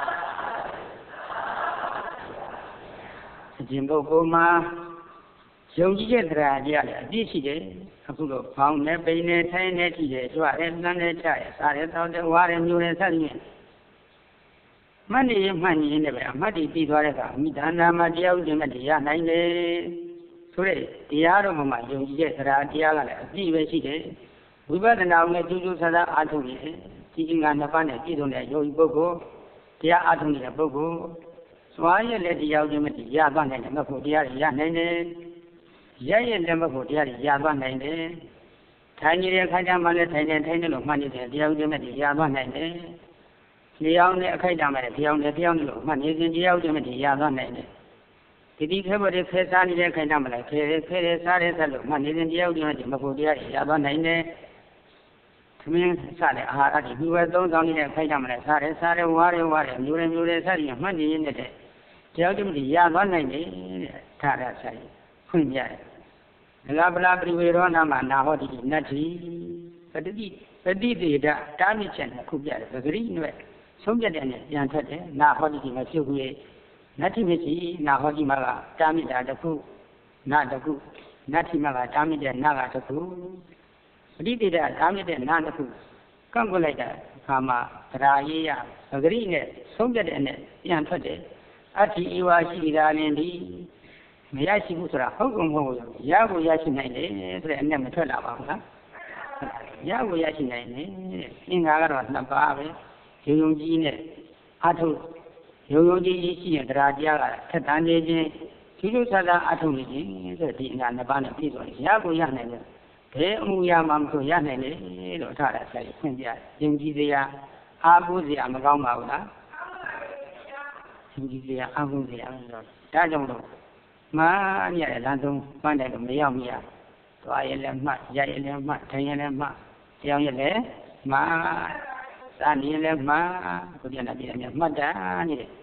ရှင်ပုဂ္ဂိုလ်မှာယုံကြည်တဲ့တရားကြီးရတယ်အပြည့်ရှိတယ်အခုတော့ဖောင်းနဲ့ပိန်နဲ့ထိုင်းနဲ့ကြည့်တယ်ကြွတယ်နှမ်းနဲ့ချတယ်စားတယ်တောင်းတယ်ဝါတယ်မျိုးတယ်စသဖြင့်မှတ်နေရင်မှတ်နေရင်လည်းပဲအမှတ်တည်ပြီးသွားတဲ့အခါမိဒါနာမှာတရားဥဒိမဲ့တရားနိုင်တယ်ဆိုတဲ့တရားတော်မှာယုံကြည်တဲ့တရားတရားကလည်းအပြည့်ပဲရှိတယ်ဝိပဿနာနဲ့ကျူးကျူးဆဆအားထုတ်နေတယ်ဒီအင်္ဂါနှစ်ပါးနဲ့ပြည့်စုံတဲ့ယောဂီပုဂ္ဂိုလ်တရားအားထုတ်နေတဲ့ပုဂ္ဂိုလ်စွာရဲ့လက်တရားဥဒိမဲ့တရားသွားနိုင်တယ်မဟုတ်တရားရနိုင်တယ်ရရဲ့လက်မဟုတ်တရားရသွားနိုင်တယ်ထိုင်နေတဲ့အခါကျမှလည်းထိုင်နေထိုင်နေလို့မှတ်နေတဲ့တရားဥဒိမဲ့ရသွားနိုင်တယ်လျောင်းနဲ့အခိုက်အတန့်မဲ့လျောင်းနဲ့လျောင်းလို့မှတ်နေစဉ်တရားဥဒိမဲ့ရသွားနိုင်တယ်ဒီဒီခဲပေါ်တဲ့ခဲစားနေတဲ့အခိုက်အတန့်မဲ့ခဲခဲခဲစားတဲ့ဆက်လို့မှတ်နေစဉ်တရားဥဒိမဲ့မဟုတ်တရားရသွားနိုင်တယ်သမင်းစားတဲ့အာဟာရတွေဒီဝဲသုံးဆောင်နေတဲ့အခိုက်အတန့်မဲ့စားတယ်စားတယ်ဝါတယ်ဝါတယ်မျိုးတယ်မျိုးတယ်ဆက်ပြီးမှတ်နေရင်တဲ့တရားဥဒိမဲ့ရသွားနိုင်တယ်တဲ့ထားရဆိုင်ဖွင့်ပြတယ်ငါဗလာပရိဝေရောနာမနာဟောတိနတ္ထိပတိပတိတေဒတာမြင့်ချက်နဲ့ခုပြတယ်ပဂရိနဲ့ဆုံးပြတဲ့နဲ့ပြန်ထွက်တယ်နာဟောတိမှာပြုတ်ပြီးနတ္ထိမရှိနာဟောတိမှာကတာမြင့်တာတစ်ခုနာတစ်ခုနတ္ထိမှာကတာမြင့်တဲ့နာကတစ်ခုပတိတေဒတာမြင့်တဲ့နာတစ်ခုကန့်ကွက်လိုက်တဲ့အခါမှာသရာရေးရပဂရိနဲ့ဆုံးပြတဲ့နဲ့ပြန်ထွက်တယ်အတ္တိဧဝရှိတာလည်းဒီမရရှိဘူးဆိုတာဟုတ်ကုန်မဟုတ်ဘူးရကိုရရှိနိုင်တယ်ဆိုတဲ့အနဲ့မထွက်လာပါဘူးလားရကိုရရှိနိုင်တယ်အင်္ဂါကတော့နှစ်ပါးပဲယုံယုံကြည်နဲ့အထုယုံယုံကြည်ရှိရင်တရားတရားကထက်တန်းနေခြင်းကျူးကျူးဆဆအထုနေခြင်းဆိုဒီအင်္ဂါနှစ်ပါးနဲ့ပြည့်စုံတယ်ရကိုရနိုင်တယ်ဘယ်အမှုရမှမဆိုရနိုင်တယ်လို့ထားတာဆက်ဖွင့်ပြတယ်ယုံကြည်စရာအားကိုးစရာမကောင်းပါဘူးလားယုံကြည်စရာအားကိုးစရာဆိုတော့ဒါကြောင့်လို့မာမြတ်လမ်းဆုံးပန်းတယ်လို့မရောက်မရသွားရင်လည်းမှတ်ရရင်လည်းမှတ်ထိုင်ရင်လည်းမှတ်ကြောင်ရင်လည်းမှတ်သာနေရင်လည်းမှတ်ကိုပြန်လာပြန်လာမှတ်တာနေတယ်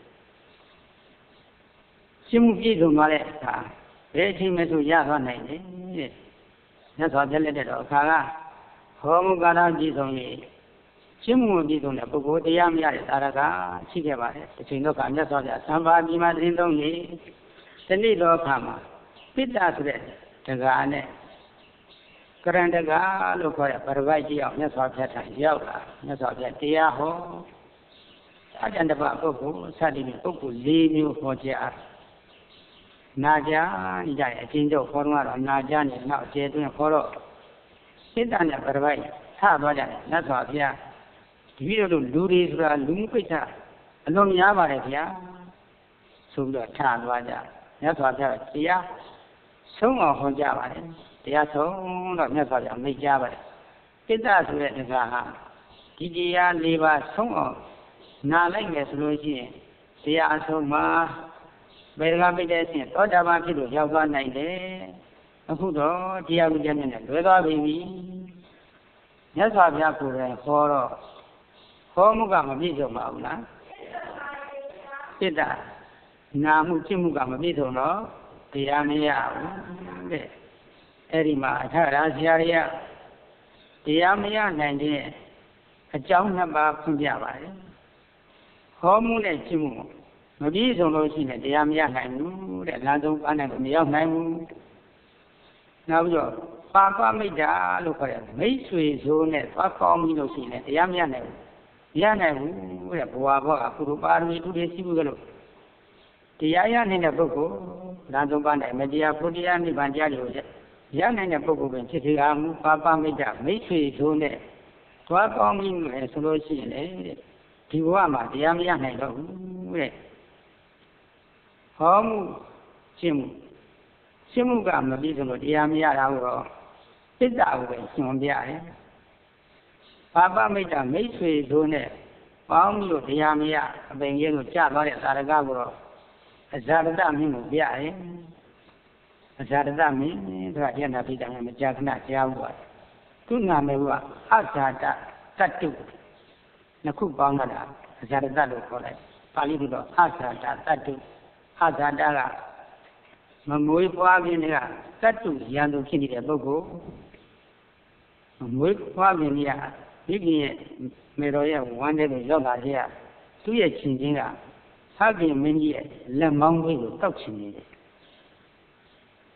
ရှင်းမှုပြည့်စုံသွားတဲ့အခါဘယ်အချိန်မှဆိုရသွားနိုင်တယ်တဲ့မြတ်စွာဘုရားလက်တဲ့တော့အခါကဟောမူကာရပြည့်စုံရေးရှင်းမှုပြည့်စုံတဲ့ပုဂ္ဂိုလ်တရားမရတဲ့သာရကရှိခဲ့ပါတယ်တစ်ချိန်တော့ကမြတ်စွာဘုရားသံဃာပြည်မှာတင်းသုံးနေဒီနေ့တော့ခါမှာပိတ္တဆိုတဲ့တက္ကရာနဲ့ကရဏတက္ကလို့ခေါ်တဲ့ပရပိုက်ကြီးအောင်မြတ်စွာဘုရားထံရောက်လာမြတ်စွာဘုရားတရားဟောအကျဉ်းတပပုဂ္ဂိုလ်စသည်ဖြင့်ပုဂ္ဂိုလ်၄မျိုးဟောကြားနာကြားကြရဲ့အချင်းချုပ်ဟောတော့နာကြားနေနောက်အကျေတွင်ဟောတော့ပိတ္တနဲ့ပရပိုက်ထသွားကြတယ်မြတ်စွာဘုရားဒီလိုလိုလူတွေဆိုတာလူမှုပိဋကအလွန်များပါတယ်ဗျာဆိုပြီးတော့ထသွားကြမြတ်စွာဘုရားတရားဆုံးအောင်ဟောကြားပါတယ်တရားဆုံးတော့မြတ်စွာဘုရားမိတ်ကြားပါတယ်ပိတ္တဆိုတဲ့တရားဟာဒီတရား၄ပါးဆုံးအောင်နာလိုက်မယ်ဆိုလို့ရှိရင်တရားအဆုံးမှာဘယ်ကပိတ္တဆင်းသောတာပန်ဖြစ်လို့ရောက်သွားနိုင်တယ်အခုတော့တရားဥဒ္ဒနဲ့လွယ်သွားပြီမြတ်စွာဘုရားကိုယ်တိုင်ဟောတော့ဟောမှုကမပြည့်စုံပါဘူးလားပိတ္တနာမှုဖြစ်မှုကမပြည့်စုံတော့တရားမရဘူးတဲ့အဲ့ဒီမှာအထရာဆရာကြီးကတရားမရနိုင်တဲ့အကြောင်းနှစ်ပါးဖွင့်ပြပါတယ်ဟောမှုနဲ့ဖြစ်မှုမပြည့်စုံလို့ရှိရင်တရားမရနိုင်ဘူးတဲ့လမ်းဆုံးပန်းနိုင်လို့မရောက်နိုင်ဘူးနောက်ပြီးတော့ပါပမိတ်တာလို့ခေါ်တယ်မိတ်ဆွေဆိုးနဲ့သွားကောင်းပြီးလို့ရှိရင်တရားမရနိုင်ဘူးမရနိုင်ဘူးတဲ့ဘဝဘောကကုသိုလ်ပါရမီသူတွေရှိဘူးကြလို့တရားရနိုင်တဲ့ပုဂ္ဂိုလ်လမ်းဆုံးပန်းနိုင်မတရားဘုရားနိဗ္ဗာန်တရားတွေကိုရနိုင်တဲ့ပုဂ္ဂိုလ်ပင်ဖြစ်စေအားမူပါပမိတ်တာမိတ်ဆွေဆိုးနဲ့သွားကောင်းပြီးမယ်ဆိုလို့ရှိရင်လေဒီဘဝမှာတရားမရနိုင်တော့ဘူးတဲ့ဟောမှုရှင်းမှုရှင်းမှုကမပြည့်စုံလို့တရားမရတာတော့စိတ်ဓာတ်ကိုပဲရှင်းပြရတယ်ပါပမိတ်တာမိတ်ဆွေဆိုးနဲ့ပေါင်းလို့တရားမရအပင်ကြီးကိုကြာသွားတဲ့သာရကကိုတော့အဇာတတမင်းကိုပြရတယ်အဇာတတမင်းဆိုတာကျန်တာပြတာမကြာခဏကြားဘူးပါသူနာမည်ကအဇာတတတ္တုနှစ်ခုပေါင်းတာအဇာတတလို့ခေါ်လိုက်ပါဠိလိုတော့အဇာတတတ္တုအဇာတကမမွေးဖွားခြင်းကတတ္တုရန်သူဖြစ်နေတဲ့ပုဂ္ဂိုလ်မမွေးဖွားခြင်းကဒီကြီးရဲ့မေတော်ရဲ့ဝမ်းတဲ့ကိုရောက်လာတဲ့သူ့ရဲ့ချင်းချင်းကသခင်မင်းကြီးရဲ့လက်မောင်းလေးကိုတောက်ချင်နေတယ်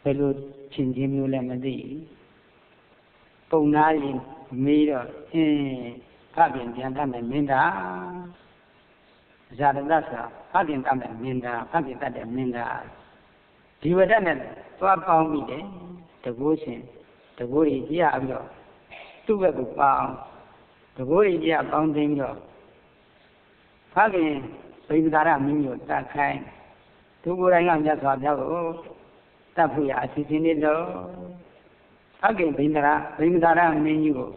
ယ်လိုချင်းချင်းမျိုးလည်းမသိပုံနာရင်မေးတော့အင်းဖခင်ပြန်တတ်မယ်မင်းသားဇာတတဆာဖခင်တတ်မယ်မင်းသားဖခင်တတ်တယ်မင်းသားဒီဝဒနဲ့သွားပေါင်းပြီးတယ်တကူရှင်တကူကြီးကြည့်ရပြီးတော့သူ့ဘက်ကိုပေါင်းတကူကြီးကြည့်ရပေါင်းသိမ်းပြီးတော့ဖခင်ဗိဓာရမင်းကိုတတ်ခိုင်းသူကိုယ်တိုင်ကမြတ်စွာဘုရားကိုတတ်ဖို့ရအစီအစဉ်နေတော့ဖခင်ဗိဓာရဗိဓာရမင်းကြီးကို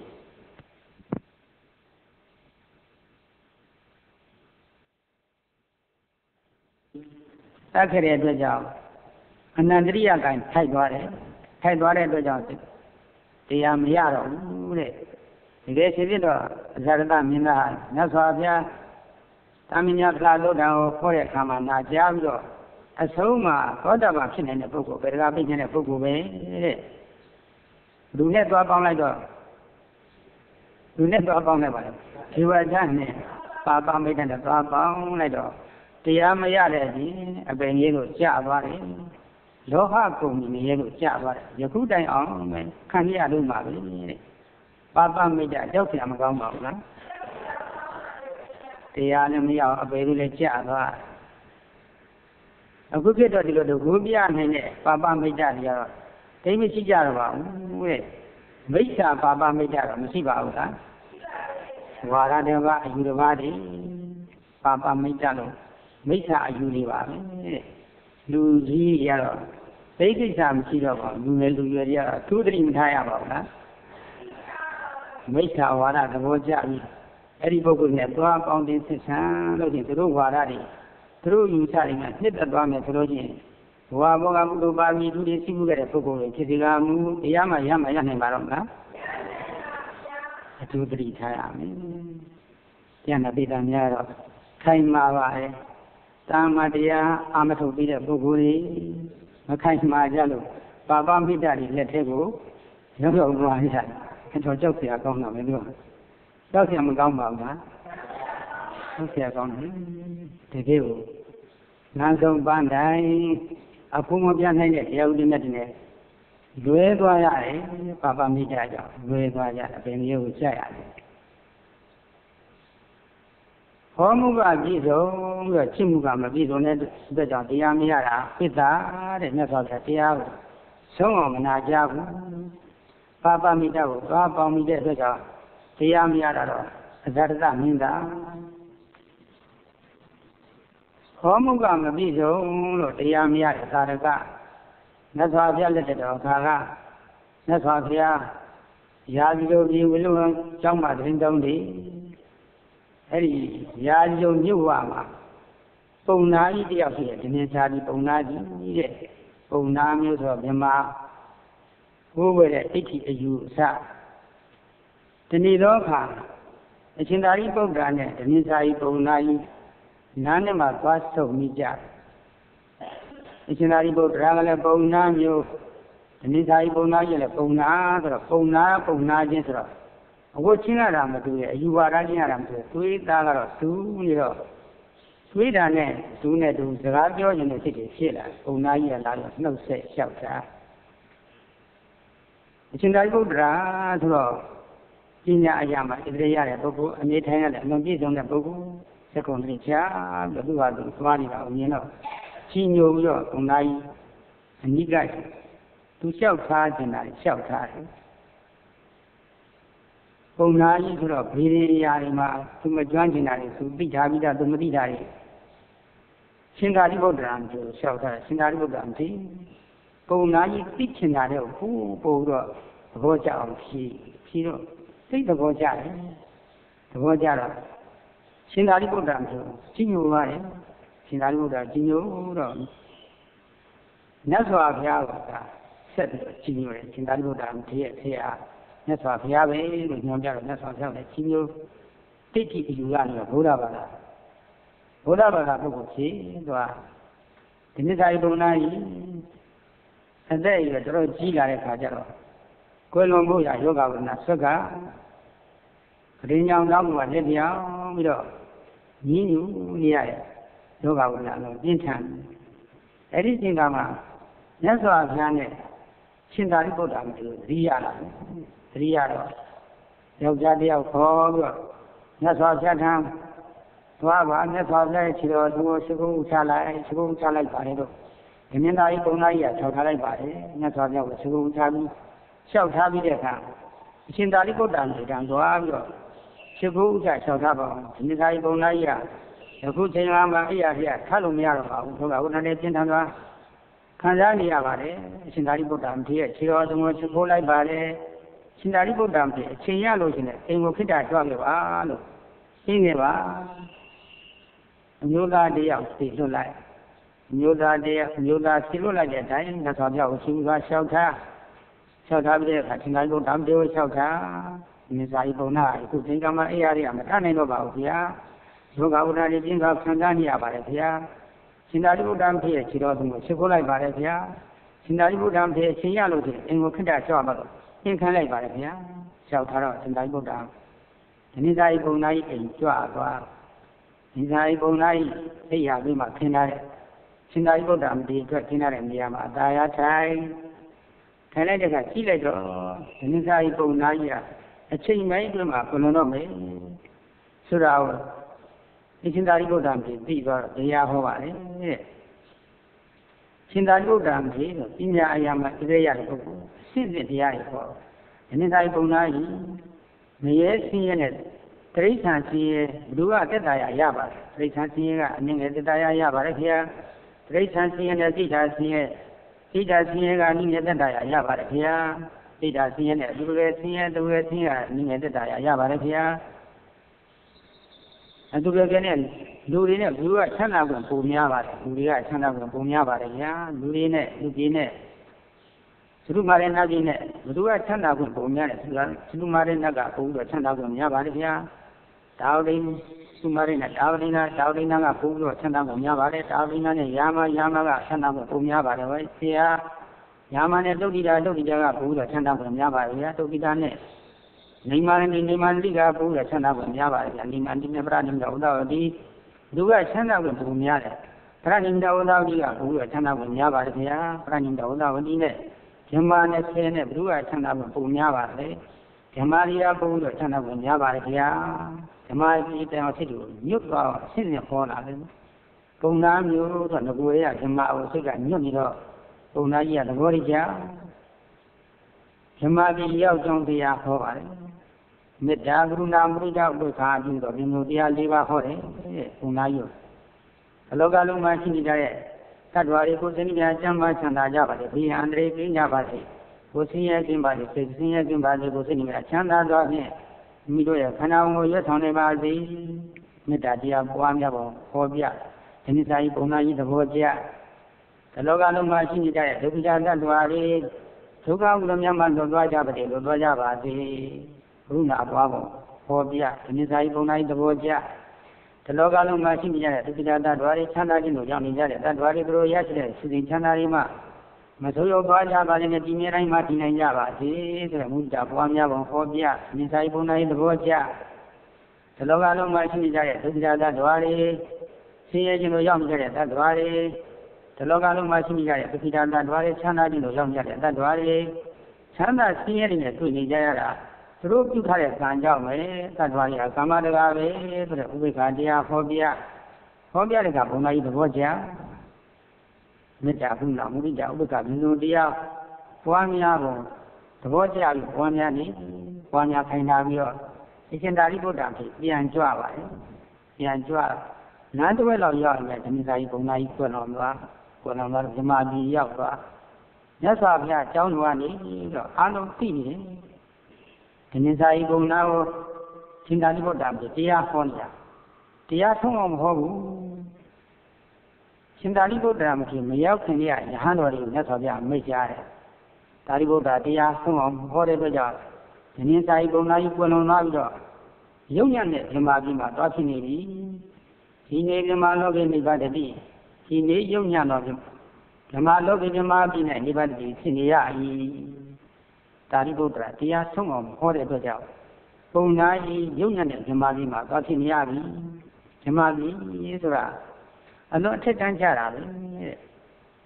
တတ်ခဲ့တဲ့အတွက်ကြောင့်အနန္တရိယကံထိုက်သွားတယ်ထိုက်သွားတဲ့အတွက်ကြောင့်တရားမရတော့ဘူးတဲ့ဒီကဲဖြစ်ဖြစ်တော့အဇာရတမင်းသားမြတ်စွာဘုရားတာမညဖလာလို့တောင်ခေါ်တဲ့အခါမှာနာကြားပြီးတော့အဆုံးမှာသောတာပန်ဖြစ်နေတဲ့ပုဂ္ဂိုလ်ဗေဒကပိနေတဲ့ပုဂ္ဂိုလ်ပဲတဲ့လူနဲ့သွားပေါင်းလိုက်တော့လူနဲ့သွားပေါင်းလိုက်ပါလေဒီဝါဒနဲ့ပါပမိတ်တဲ့သွားပေါင်းလိုက်တော့တရားမရတဲ့ကြီးအပင်ကြီးကိုကြာသွားတယ်လောဟကုန်ကြီးရဲ့ကိုကြာသွားတယ်ယခုတိုင်အောင်ပဲခံရလို့မှာပဲတဲ့ပါပမိတ်ကြောက်ကြမကောင်းပါဘူးလားတရားလည်းမရအောင်အပင်လေးလည်းကြာသွားအခုဖြစ်တော့ဒီလိုတော့ဘုပြနိုင်တဲ့ပါပမိတ်တွေကတော့တိတ်မရှိကြတော့ပါဘူးတဲ့မိစ္ဆာပါပမိတ်တော့မရှိပါဘူးလားဝါရတေဝအယူတစ်ပါးတည်းပါပမိတ်လို့မိစ္ဆာအယူတွေပါပဲတဲ့လူကြီးရတော့သိကိစ္စမရှိတော့ပါဘူးလူငယ်လူရွယ်တွေကတော့သူတတိမထားရပါဘူးလားမိစ္ဆာဝါဒသဘောကျပြီးအဲ့ဒီပုဂ္ဂိုလ်နဲ့သွားပေါင်းတင်ဆက်ဆံလို့ချင်းသူတို့ဝါဒတွေသူတို့ယူဆတွေနဲ့နှစ်သက်သွားမယ်ဆိုလို့ချင်းဘဝဘောကဘုလိုပါမီသူတွေစီးမှုခဲ့တဲ့ပုဂ္ဂိုလ်တွေဖြစ်စီကမူတရားမှရမှရနိုင်ပါတော့မလားအထူးတတိထားရမယ်ကျန်တဲ့ပိဋကများတော့ခိုင်မာပါရဲ့တာမတရားအာမထုတ်ပြီးတဲ့ပုဂ္ဂိုလ်တွေမခိုင်မာကြလို့ပါပမိတ္တတွေလက်ထဲကိုရောက်ရောက်သွားရတယ်အတော်ကြောက်เสียကောင်းတာပဲလို့ကြောက်เสียမကောင်းပါဘူးလားကြောက်เสียကောင်းတယ်တကယ်ကိုနာဆုံးပန်းတိုင်းအဖို့မပြနိုင်တဲ့တရားဥဒိနဲ့တည်းလွဲသွားရတယ်ပါပမိတ္တကြောင့်လွဲသွားကြအပင်မျိုးကိုကြာရတယ်ဟောမှုကပြည့်စုံပြီးတော့ချစ်မှုကမပြည့်စုံတဲ့အတွက်ကြောင့်တရားမရတာပိတ္တာတဲ့မြတ်စွာဘုရားတရားကိုဆုံးအောင်မနာကြဘူးပါပမိတ္တကိုသွားပေါင်းမိတဲ့အတွက်ကြောင့်တရားမရတာတော့အဇာတတမင်းသားဟောမှုကမပြည့်စုံလို့တရားမရတဲ့သာရကမြတ်စွာဘုရားလက်တော်ခါကမြတ်စွာဘုရားရာဇီလိုပြည်ဝိလုံကျောင်းမှာတရင်တောင်းတယ်အဲ့ဒီရာဇုံမြို့ဝမှာပုံနာကြီးတယောက်ရှိတယ်ဒီနေ့သာဒီပုံနာကြီးတဲ့ပုံနာမျိုးဆိုတော့မြန်မာဘိုးဘွယ်တဲ့အိဋ္ဌိအယူအဆဒီနေ့တော့ခါအရှင်သာရိပုတ္တရာနဲ့ဒီနေ့သာရိပုံနာကြီးနားနဲ့မှသွားဆုံမိကြအရှင်သာရိပုတ္တရာကလည်းပုံနာမျိုးဒီနေ့သာရိပုံနာကြီးလည်းပုံနာဆိုတော့ပုံနာပုံနာချင်းဆိုတော့အခုချင်းရတာမတူရဲ့အယူဝါဒချင်းရတာမတူသွေးသားကတော့သူနေတော့သွေးတာနဲ့သူနဲ့သူစကားပြောရင်လည်းစိတ်တွေဖြစ်လာပုံနာကြီးကလာတော့နှုတ်ဆက်လျှောက်တာအရှင်သာရိပုတ္တရာဆိုတော့ပညာအရာမှာဣတိရရတဲ့ပုဂ္ဂိုလ်အမြဲထိုင်ရတဲ့အလွန်ပြည့်စုံတဲ့ပုဂ္ဂိုလ်စက္ကုံတိချာလို့သူကသူသွားနေတာအမြင်တော့ချင်းညိုပြီးတော့ပုံနာကြီးအနိကသူလျှောက်ထားခြင်းတာလျှောက်ထားတယ်ပုံနာကြီးဆိုတော့ဘေးရေရာတွေမှာသူမကျွမ်းကျင်တာတွေသူသိထားပြီးသားသူမသိတာတွေရှင်သာရိပုတ္တရာမျိုးလျှောက်ထားတယ်ရှင်သာရိပုတ္တရာမသိပုံနာကြီးသိချင်တာတဲ့ဟိုပို့တော့သဘောကျအောင်ဖြီးဖြီးတော့သိသဘောကျတယ်သဘောကျတော့ရှင်သာရိပုတ္တရာမျိုးကြီးညိုပါတယ်ရှင်သာရိပုတ္တရာကြီးညိုတော့မြတ်စွာဘုရားကဆက်ပြီးကြီးညိုတယ်ရှင်သာရိပုတ္တရာတည်းရဲ့ဖေအားမြတ်စွာဘုရားပဲလို့ညွှန်ပြတော့မြတ်စွာဘုရားလည်းကြီးမျိုးတိဋ္ဌိအယူရနေတော့ဘုရားဘာသာဘုရားဘာသာပုဂ္ဂိုလ်ဖြစ်သွားဒီနေ့သာရိပုတ္တရာကြီးအသက်အရွယ်တော်တော်ကြီးလာတဲ့ခါကျတော့ကိုယ်လွန်ဖို့ရယောဂဝိနာဆွက်ကပရိညာောင်းမှာလက်ပြောင်းပြီးတော့ညင်းညူနေရတဲ့ယောဂဝိနာလုံးပြင်းထန်အဲ့ဒီအချိန်ကမှ nhất so với này xin ta đi bộ đàm thì riya là riya đó yêu gia điều khó rồi nhất so với thằng qua và nhất so với chỉ là tôi sẽ cũng trả lại sẽ cũng trả lại phải đâu thì nên là cũng nói là trả lại phải nhất so với sẽ cũng trả đi sau trả đi được thằng xin ta đi bộ đàm thì thằng qua rồi sẽ cũng trả sau trả bảo nên là cũng nói làအခုချိန်မှာမအိယာပြထားလို့မရတော့ပါဘူးဆိုတော့ဦးနဲ့ပြင်ထန်သွားခံစားနေရပါတယ်ရှင်သာရိပုတ္တရာဖြစ်ရဲ့ခြေတော်သုံးကိုချိုးလိုက်ပါတယ်ရှင်သာရိပုတ္တရာဖြစ်အချိန်ရလို့ရှင်လည်းအိမ်ကိုခိတ္တကြွခဲ့ပါလို့ရှင်းနေပါအမျိုးသားတယောက်သိလွတ်လိုက်အမျိုးသားတယောက်အမျိုးသားသိလွတ်လိုက်တဲ့အတိုင်းသစ္စာပြောက်ကိုရှိကလျှောက်ထားလျှောက်ထားပြီးတဲ့အခါရှင်သာရိပုတ္တရာပြောလျှောက်ထားမြတ်စွာဘုရားအခုချိန်ကမှအိယာတွေကမထနိုင်တော့ပါဘူးဗျာယောဂဥဒ္ဒါတိပြင်းကခံစားနေရပါတယ်ဗျာရှင်သာရိပုတ္တရာဖြစ်ရဲ့ခြေတော်သူကိုချက်ခိုးလိုက်ပါတယ်ဗျာရှင်သာရိပုတ္တရာဖြစ်ရဲ့ရှင်ရလို့ဆိုရင်အင်ကိုခိတ္တကြွပါတော့သင်ခံလိုက်ပါတယ်ဗျာလျှောက်ထားတော့ရှင်သာရိပုတ္တရာဒီနေ့သာရိပုတ္တရာအိမ်ကြွသွားဒီသာရိပုတ္တရာအိယာပြီးမှခင်းလာတဲ့ရှင်သာရိပုတ္တရာဒီအတွက်ခင်းလာတဲ့နေရာမှာအသာရထိုင်ထိုင်လိုက်တဲ့အခါကြည့်လိုက်တော့ဒီနေ့သာရိပုတ္တရာကြီးကအချိန်ပိုင်းအတွင်းမှာဘယ်လိုတော့မယ်ဆိုတော့ဒီရှင်သာရိပုတ္တရာဖြစ်ပြီးတော့တရားဟောပါလေရှင်သာရိပုတ္တရာဖြစ်တော့ပညာအရာမှာတကယ်ရတဲ့ပုဂ္ဂိုလ်စစ်စစ်တရားတွေဟောဒီနေ့သာရိပုတ္တရာကြီးမရဲစင်းရဲနဲ့တိဋ္ဌာန်စင်းရဲဘုရားတက်တာရရပါတယ်တိဋ္ဌာန်စင်းရဲကအနည်းငယ်တက်တာရရပါတယ်ခင်ဗျာတိဋ္ဌာန်စင်းရဲနဲ့သိတာစင်းရဲသိတာစင်းရဲကအနည်းငယ်တက်တာရရပါတယ်ခင်ဗျာသိတာစင်းရဲနဲ့သူတွေစင်းရဲသူတွေစင်းရဲကအနည်းငယ်တက်တာရရပါတယ်ခင်ဗျာအတူတူနဲ့လူတွေနဲ့လူကချမ်းသာခွင့်ပုံများပါတယ်လူတွေကချမ်းသာခွင့်ပုံများပါတယ်ညာလူတွေနဲ့လူကြီးနဲ့သုမာရဏကြီးနဲ့ဘသူကချမ်းသာခွင့်ပုံများတယ်ဆိုတာသုမာရဏကပုံပြီးတော့ချမ်းသာခွင့်များပါတယ်ဗျာဒါဝိနသုမာရဏဒါဝိနဒါဝိနကပုံပြီးတော့ချမ်းသာခွင့်များပါတယ်ဒါဝိနနဲ့ယာမယာမကချမ်းသာခွင့်ပုံများပါတယ်ဗျာဆရာယာမနဲ့တုတ်တိတာတုတ်တိတာကပုံပြီးတော့ချမ်းသာခွင့်များပါတယ်ဗျာတုတ်တိတာနဲ့နေမာရဏနေမာတိကပုံပြီးတော့ချမ်းသာခွင့်များပါတယ်ဗျာနေမာတိနဲ့ပရဏိမဥဒ္ဒဝတိလူကချမ်းသာခွင့်ပုံများတယ်ပရဏိမဥဒ္ဒဝတိကပုံပြီးတော့ချမ်းသာခွင့်များပါတယ်ဗျာပရဏိမဥဒ္ဒဝတိနဲ့ဓမ္မနဲ့ဆင်းနဲ့ဘုရားချမ်းသာခွင့်ပုံများပါလေဓမ္မရိယာပုံပြီးတော့ချမ်းသာခွင့်များပါလေဗျာဓမ္မကြီးတောင်ဖြစ်လို့ညွတ်သွားအစစ်နဲ့ခေါ်လာတယ်ပုံနာမျိုးတော့ငကိုရဓမ္မအုပ်စိတ်ကညွတ်နေတော့ပုံနာကြီးကသဘောတရားဓမ္မကြီးရောက်ကြောင်းတရားဟောပါလေမေတ္တာကရုဏာမုဒိတာဥပေက္ခာပြုတော့ဒီမျိုးတရား၄ပါးဟောတယ်ပုံနာကြီးအလောကလုံးမှာရှိနေတဲ့တတ္တဝါတွေကိုစိတ်ဉာဏ်ကျမ်းမာချမ်းသာကြပါစေဘိယံတရေပြညာပါစေကိုဆင်းရဲခြင်းပါစေစိတ်ဆင်းရဲခြင်းပါစေကိုစိတ်ဉာဏ်ချမ်းသာသွားဖြင့်မိတို့ရဲ့ခန္ဓာကိုယ်ကိုရွတ်ဆောင်နေပါစေမေတ္တာတရားပွားများဖို့ဟောပြဒီနေ့စာရေးပုံနာကြီးသဘောကျဒီလောကလုံးမှာရှိနေတဲ့ဒုက္ခတတ္တဝါတွေဒုက္ခဥဒ္ဓမြတ်မှလွတ်သွားကြပါစေလွတ်သွားကြပါစေဘုရားပွားဖို့ဟောပြဒီနေ့စာရေးပုံနာကြီးသဘောကျဒီလောကလုံးမှာရှိနေကြတဲ့ဒုက္ခတတ္တဝါတွေချမ်းသာခြင်းတို့ကြောင့်နေကြတဲ့တတ္တဝါတွေတို့ရရှိတဲ့စီစဉ်ချမ်းသာတွေမှမဆိုးရောပွားကြပါစေနဲ့ဒီနေ့တိုင်းမှာတည်နိုင်ကြပါစေဆိုတဲ့မူတ္တာပွားများပုံဟောပြမြင်စာပုံနိုင်သဘောကျဒီလောကလုံးမှာရှိနေကြတဲ့ဒုက္ခတတ္တဝါတွေဆင်းရဲခြင်းတို့ရောက်နေတဲ့တတ္တဝါတွေဒီလောကလုံးမှာရှိနေကြတဲ့ဒုက္ခတတ္တဝါတွေချမ်းသာခြင်းတို့ရောက်နေတဲ့တတ္တဝါတွေချမ်းသာဆင်းရဲတွေနဲ့တွေ့နေကြရတာသူတို့ပြုထားတဲ့ကံကြောင့်ပဲတတ္တဝါတွေကကာမတကာပဲဆိုတဲ့ဥပေက္ခတရားဟောပြဟောပြတဲ့ကဘုံသားကြီးသဘောကျမေတ္တာကုဏမုဒိတာဥပေက္ခမြင်လို့တရားပွားများပုံသဘောကျပြီးပွားများနေပွားများခိုင်တာပြီးတော့အရှင်သာရိပုတ္တရာဖြစ်ပြန်ကြွပါတယ်ပြန်ကြွနန်းတစ်ဝက်လောက်ရောက်ရင်ဓမ္မစာကြီးဘုံသားကြီးကွယ်တော်သွားကွယ်တော်သွားဓမ္မပြည်ရောက်သွားမြတ်စွာဘုရားအကြောင်းတော်ကနေတော့အားလုံးသိနေတယ်ဒီနေ့စာရေးပုံနာကိုရှင်သာရိပုတ္တရာပြတရားဟောနေတာတရားဆုံးအောင်မဟောဘူးရှင်သာရိပုတ္တရာမဖြစ်မရောက်ခင်ကယဟန်တော်တွေကိုမြတ်စွာဘုရားမိတ်ကြားတယ်သာရိပုတ္တရာတရားဆုံးအောင်ဟောတဲ့အတွက်ကြောင့်ဒီနေ့စာရေးပုံနာကြီးကွယ်လွန်သွားပြီးတော့ရုပ်ညံ့တဲ့ဓမ္မကြီးမှာတွားဖြစ်နေပြီဒီနေ့ဓမ္မလောကေနိဗ္ဗာန်တတိဒီနေ့ရုပ်ညံ့တော်ဓမ္မလောကေဓမ္မပြည်နဲ့နိဗ္ဗာန်တတိဖြစ်နေရ၏သာရိပုတ္တရာတရားဆုံးအောင်ဟောတဲ့အတွက်ကြောင့်ပုံနာကြီးရုပ်ညံ့တဲ့ဓမ္မကြီးမှာသွားဖြစ်နေရပြီဓမ္မကြီးဆိုတာအလွန်အထက်တန်းကြတာပဲ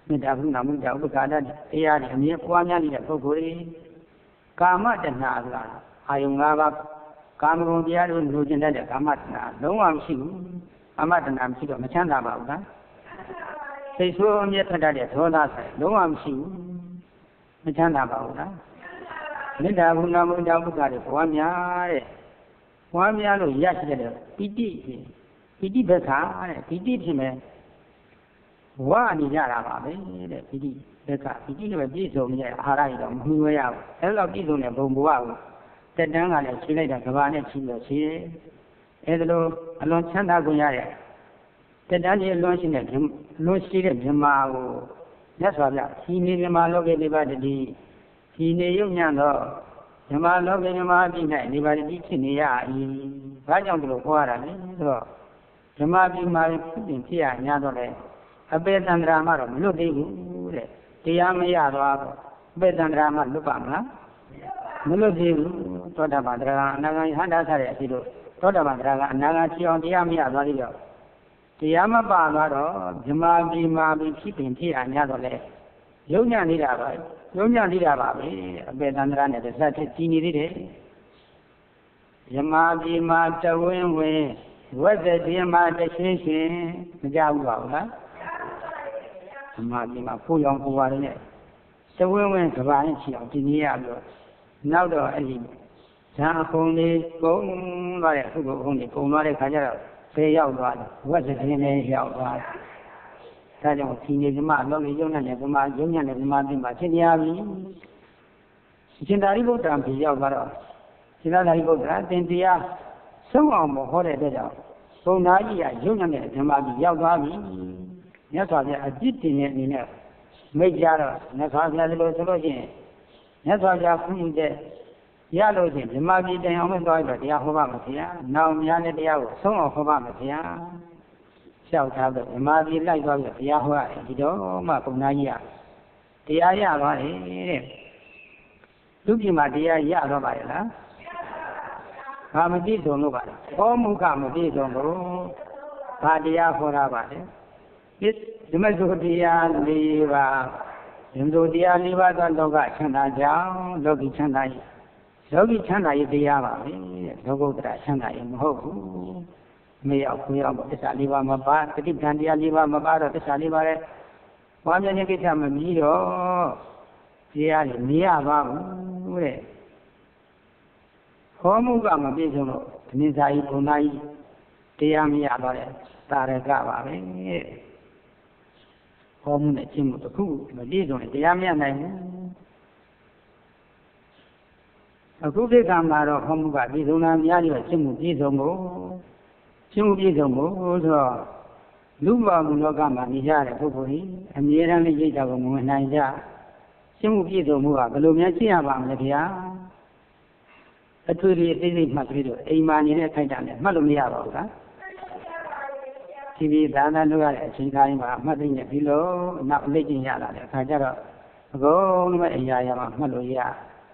မေတ္တာဘုနာမှုကြောင့်ဥပ္ပါဒတရားတွေအမြဲပွားများနေတဲ့ပုဂ္ဂိုလ်တွေကာမတဏှာဆိုတာအာယုံ၅ပါးကာမဂုဏ်တရားတို့လိုချင်တတ်တဲ့ကာမတဏှာလုံးဝမရှိဘူးကာမတဏှာမရှိတော့မချမ်းသာပါဘူးလားစိတ်ဆိုးအမြဲထွက်တတ်တဲ့ဒေါသဆိုင်လုံးဝမရှိဘူးမချမ်းသာပါဘူးလားမေတ္တာဘုနာမှုကြောင့်ဥပ္ပါဒပွားများတဲ့ပွားများလို့ရရှိတဲ့ပီတိပီတိဘက်ကတဲ့ပီတိဖြစ်မယ်ဝါနေကြတာပါပဲတဲ့ပီတိဘက်ကပီတိနဲ့ပြည့်စုံရဲ့အာဟာရတွေတော့မမှုရဘူးအဲလိုပြည့်စုံတဲ့ဘုံဘဝကိုတက်တန်းကလည်းချိန်လိုက်တာကဘာနဲ့ချိန်လို့ရှိတယ်အဲဒါလိုအလွန်ချမ်းသာခွင့်ရတဲ့တက်တန်းကြီးအလွန်ရှိတဲ့လွန်ရှိတဲ့မြမာကိုမြတ်စွာဘုရားဒီနေမြမာလောကေနိဗ္ဗာန်တည်းဒီနေရုံညံ့တော့မြမာလောကေမြမာအပြည့်၌နိဗ္ဗာန်တည်းဖြစ်နေရ၏ဘာကြောင့်ဒီလိုခေါ်ရတာလဲဆိုတော့မြမာပြီးမှဖြစ်ဖြစ်ရညာတော့လေအပေတန္တရာမှတော့မလွတ်သေးဘူးတဲ့တရားမရသွားတော့အပေတန္တရာမှလွတ်ပါမလားမလွတ်သေးဘူးသောတာပန်တရားအနာဂံဟန္တာဆတဲ့အဖြစ်လို့သောတာပန်တရားကအနာဂံချီအောင်တရားမရသွားသေးတော့တရားမပါသွားတော့ဇမာပြီးမှပြီးဖြစ်ပင်ဖြစ်ရညာတော့လေယုံညံ့နေတာပါယုံညံ့နေတာပါပဲအပေတန္တရာနဲ့တစ်ဆက်တည်းကြီးနေသေးတယ်ဇမာပြီးမှတဝင်းဝင်းဝက်သက်တင်းမှတရှင်းရှင်းမကြဘူးပါဘူးလားဓမ္မကြီးမှာဖိုးရောင်ဖိုးပါတယ်နဲ့တဝင်းဝင်းကဘာနဲ့ချီအောင်ဒီနည်းရပြီးတော့နောက်တော့အဲ့ဒီဇာအုံလေးကုန်သွားတဲ့အခုကအုံလေးကုန်သွားတဲ့ခါကျတော့ဖေးရောက်သွားတယ်ဝက်စင်းလေးရောက်သွားတယ်ဒါကြောင့်ဒီနေ့ဓမ္မအလုံးလေးယုံနဲ့ဓမ္မယုံညံ့တဲ့ဓမ္မသိမှာဖြစ်ရပြီရှင်သာရိပုတ္တရာပြေရောက်သွားတော့ရှင်သာရိပုတ္တရာသင်တရားဆုံးအောင်မဟောတဲ့အတွက်ကြောင့်ဘုံသားကြီးကယုံညံ့တဲ့ဓမ္မကြီးရောက်သွားပြီမြတ်စွာဘုရားအจิตတင်တဲ့အနေနဲ့မိတ်ကြတော့မြတ်စွာဘုရားဒီလိုဆိုလို့ရှိရင်မြတ်စွာဘုရားခွင့်ပြုတဲ့ရလို့ချင်းဓမ္မပြည်တိုင်အောင်မသွားတော့တရားဟောပါမခင်ဗျာ။နောက်များတဲ့တရားကိုဆုံးအောင်ဟောပါမခင်ဗျာ။လျှောက်ထားတော့ဓမ္မပြည်လိုက်သွားပြီးတရားဟောရတယ်ဒီတော့မှပုံနာကြီးကတရားရသွားတယ်တဲ့။လူပြည်မှာတရားရတော့ပါရဲ့လား။ဘာမပြည့်စုံလို့ပါလဲ။ဘောမုခမပြည့်စုံဘူး။ဘာတရားဟောတာပါလဲ။ဒီမဆိုတရား၄ပါးဒီမဆိုတရား၄ပါးသောလောကချမ်းသာကြောင်းလောကီချမ်းသာရေးလောကီချမ်းသာရေးတရားပါပဲလောကုတ္တရာချမ်းသာရေးမဟုတ်ဘူးမေရောက်ခွေးရောက်သစ္စာ၄ပါးမပါတတိပ္ပံတရား၄ပါးမပါတော့သစ္စာ၄ပါးလဲဝါမျက်နှာကိစ္စမမြည်တော့တရားတွေမရပါဘူးတဲ့ဟောမှုကမပြည့်စုံလို့ဒီနေ့စာကြီးဘုံသားကြီးတရားမရတော့တဲ့တာရကပါပဲဟောမှုနဲ့ကျင့်မှုတစ်ခုမပြည့်စုံရင်တရားမရနိုင်ဘူးအခုဒီကံမှာတော့ဟောမှုကပြည့်စုံတာများပြီးတော့ကျင့်မှုပြည့်စုံဖို့ကျင့်မှုပြည့်စုံဖို့ဆိုတော့လူ့ဘာမှုလောကမှာနေကြတဲ့ပုဂ္ဂိုလ်ကြီးအမြဲတမ်းလေးရိတ်တာကိုမဝင်နိုင်ကြကျင့်မှုပြည့်စုံမှုကဘယ်လိုများကျင့်ရပါမလဲဗျာအထွေထွေအသေးစိတ်မှတ်ပြီးတော့အိမ်မှာနေတဲ့ခိုက်တာနဲ့မှတ်လို့မရပါဘူးလားဒီဒီသာသနာ့လုပ်ရတဲ့အချိန်ခါတိုင်းမှာအမှတ်သိနေပြီလို့နောက်အလေးကျင့်ရလာတဲ့အခါကျတော့အကုန်လုံးပဲအရာရာမှာမှတ်လို့ရ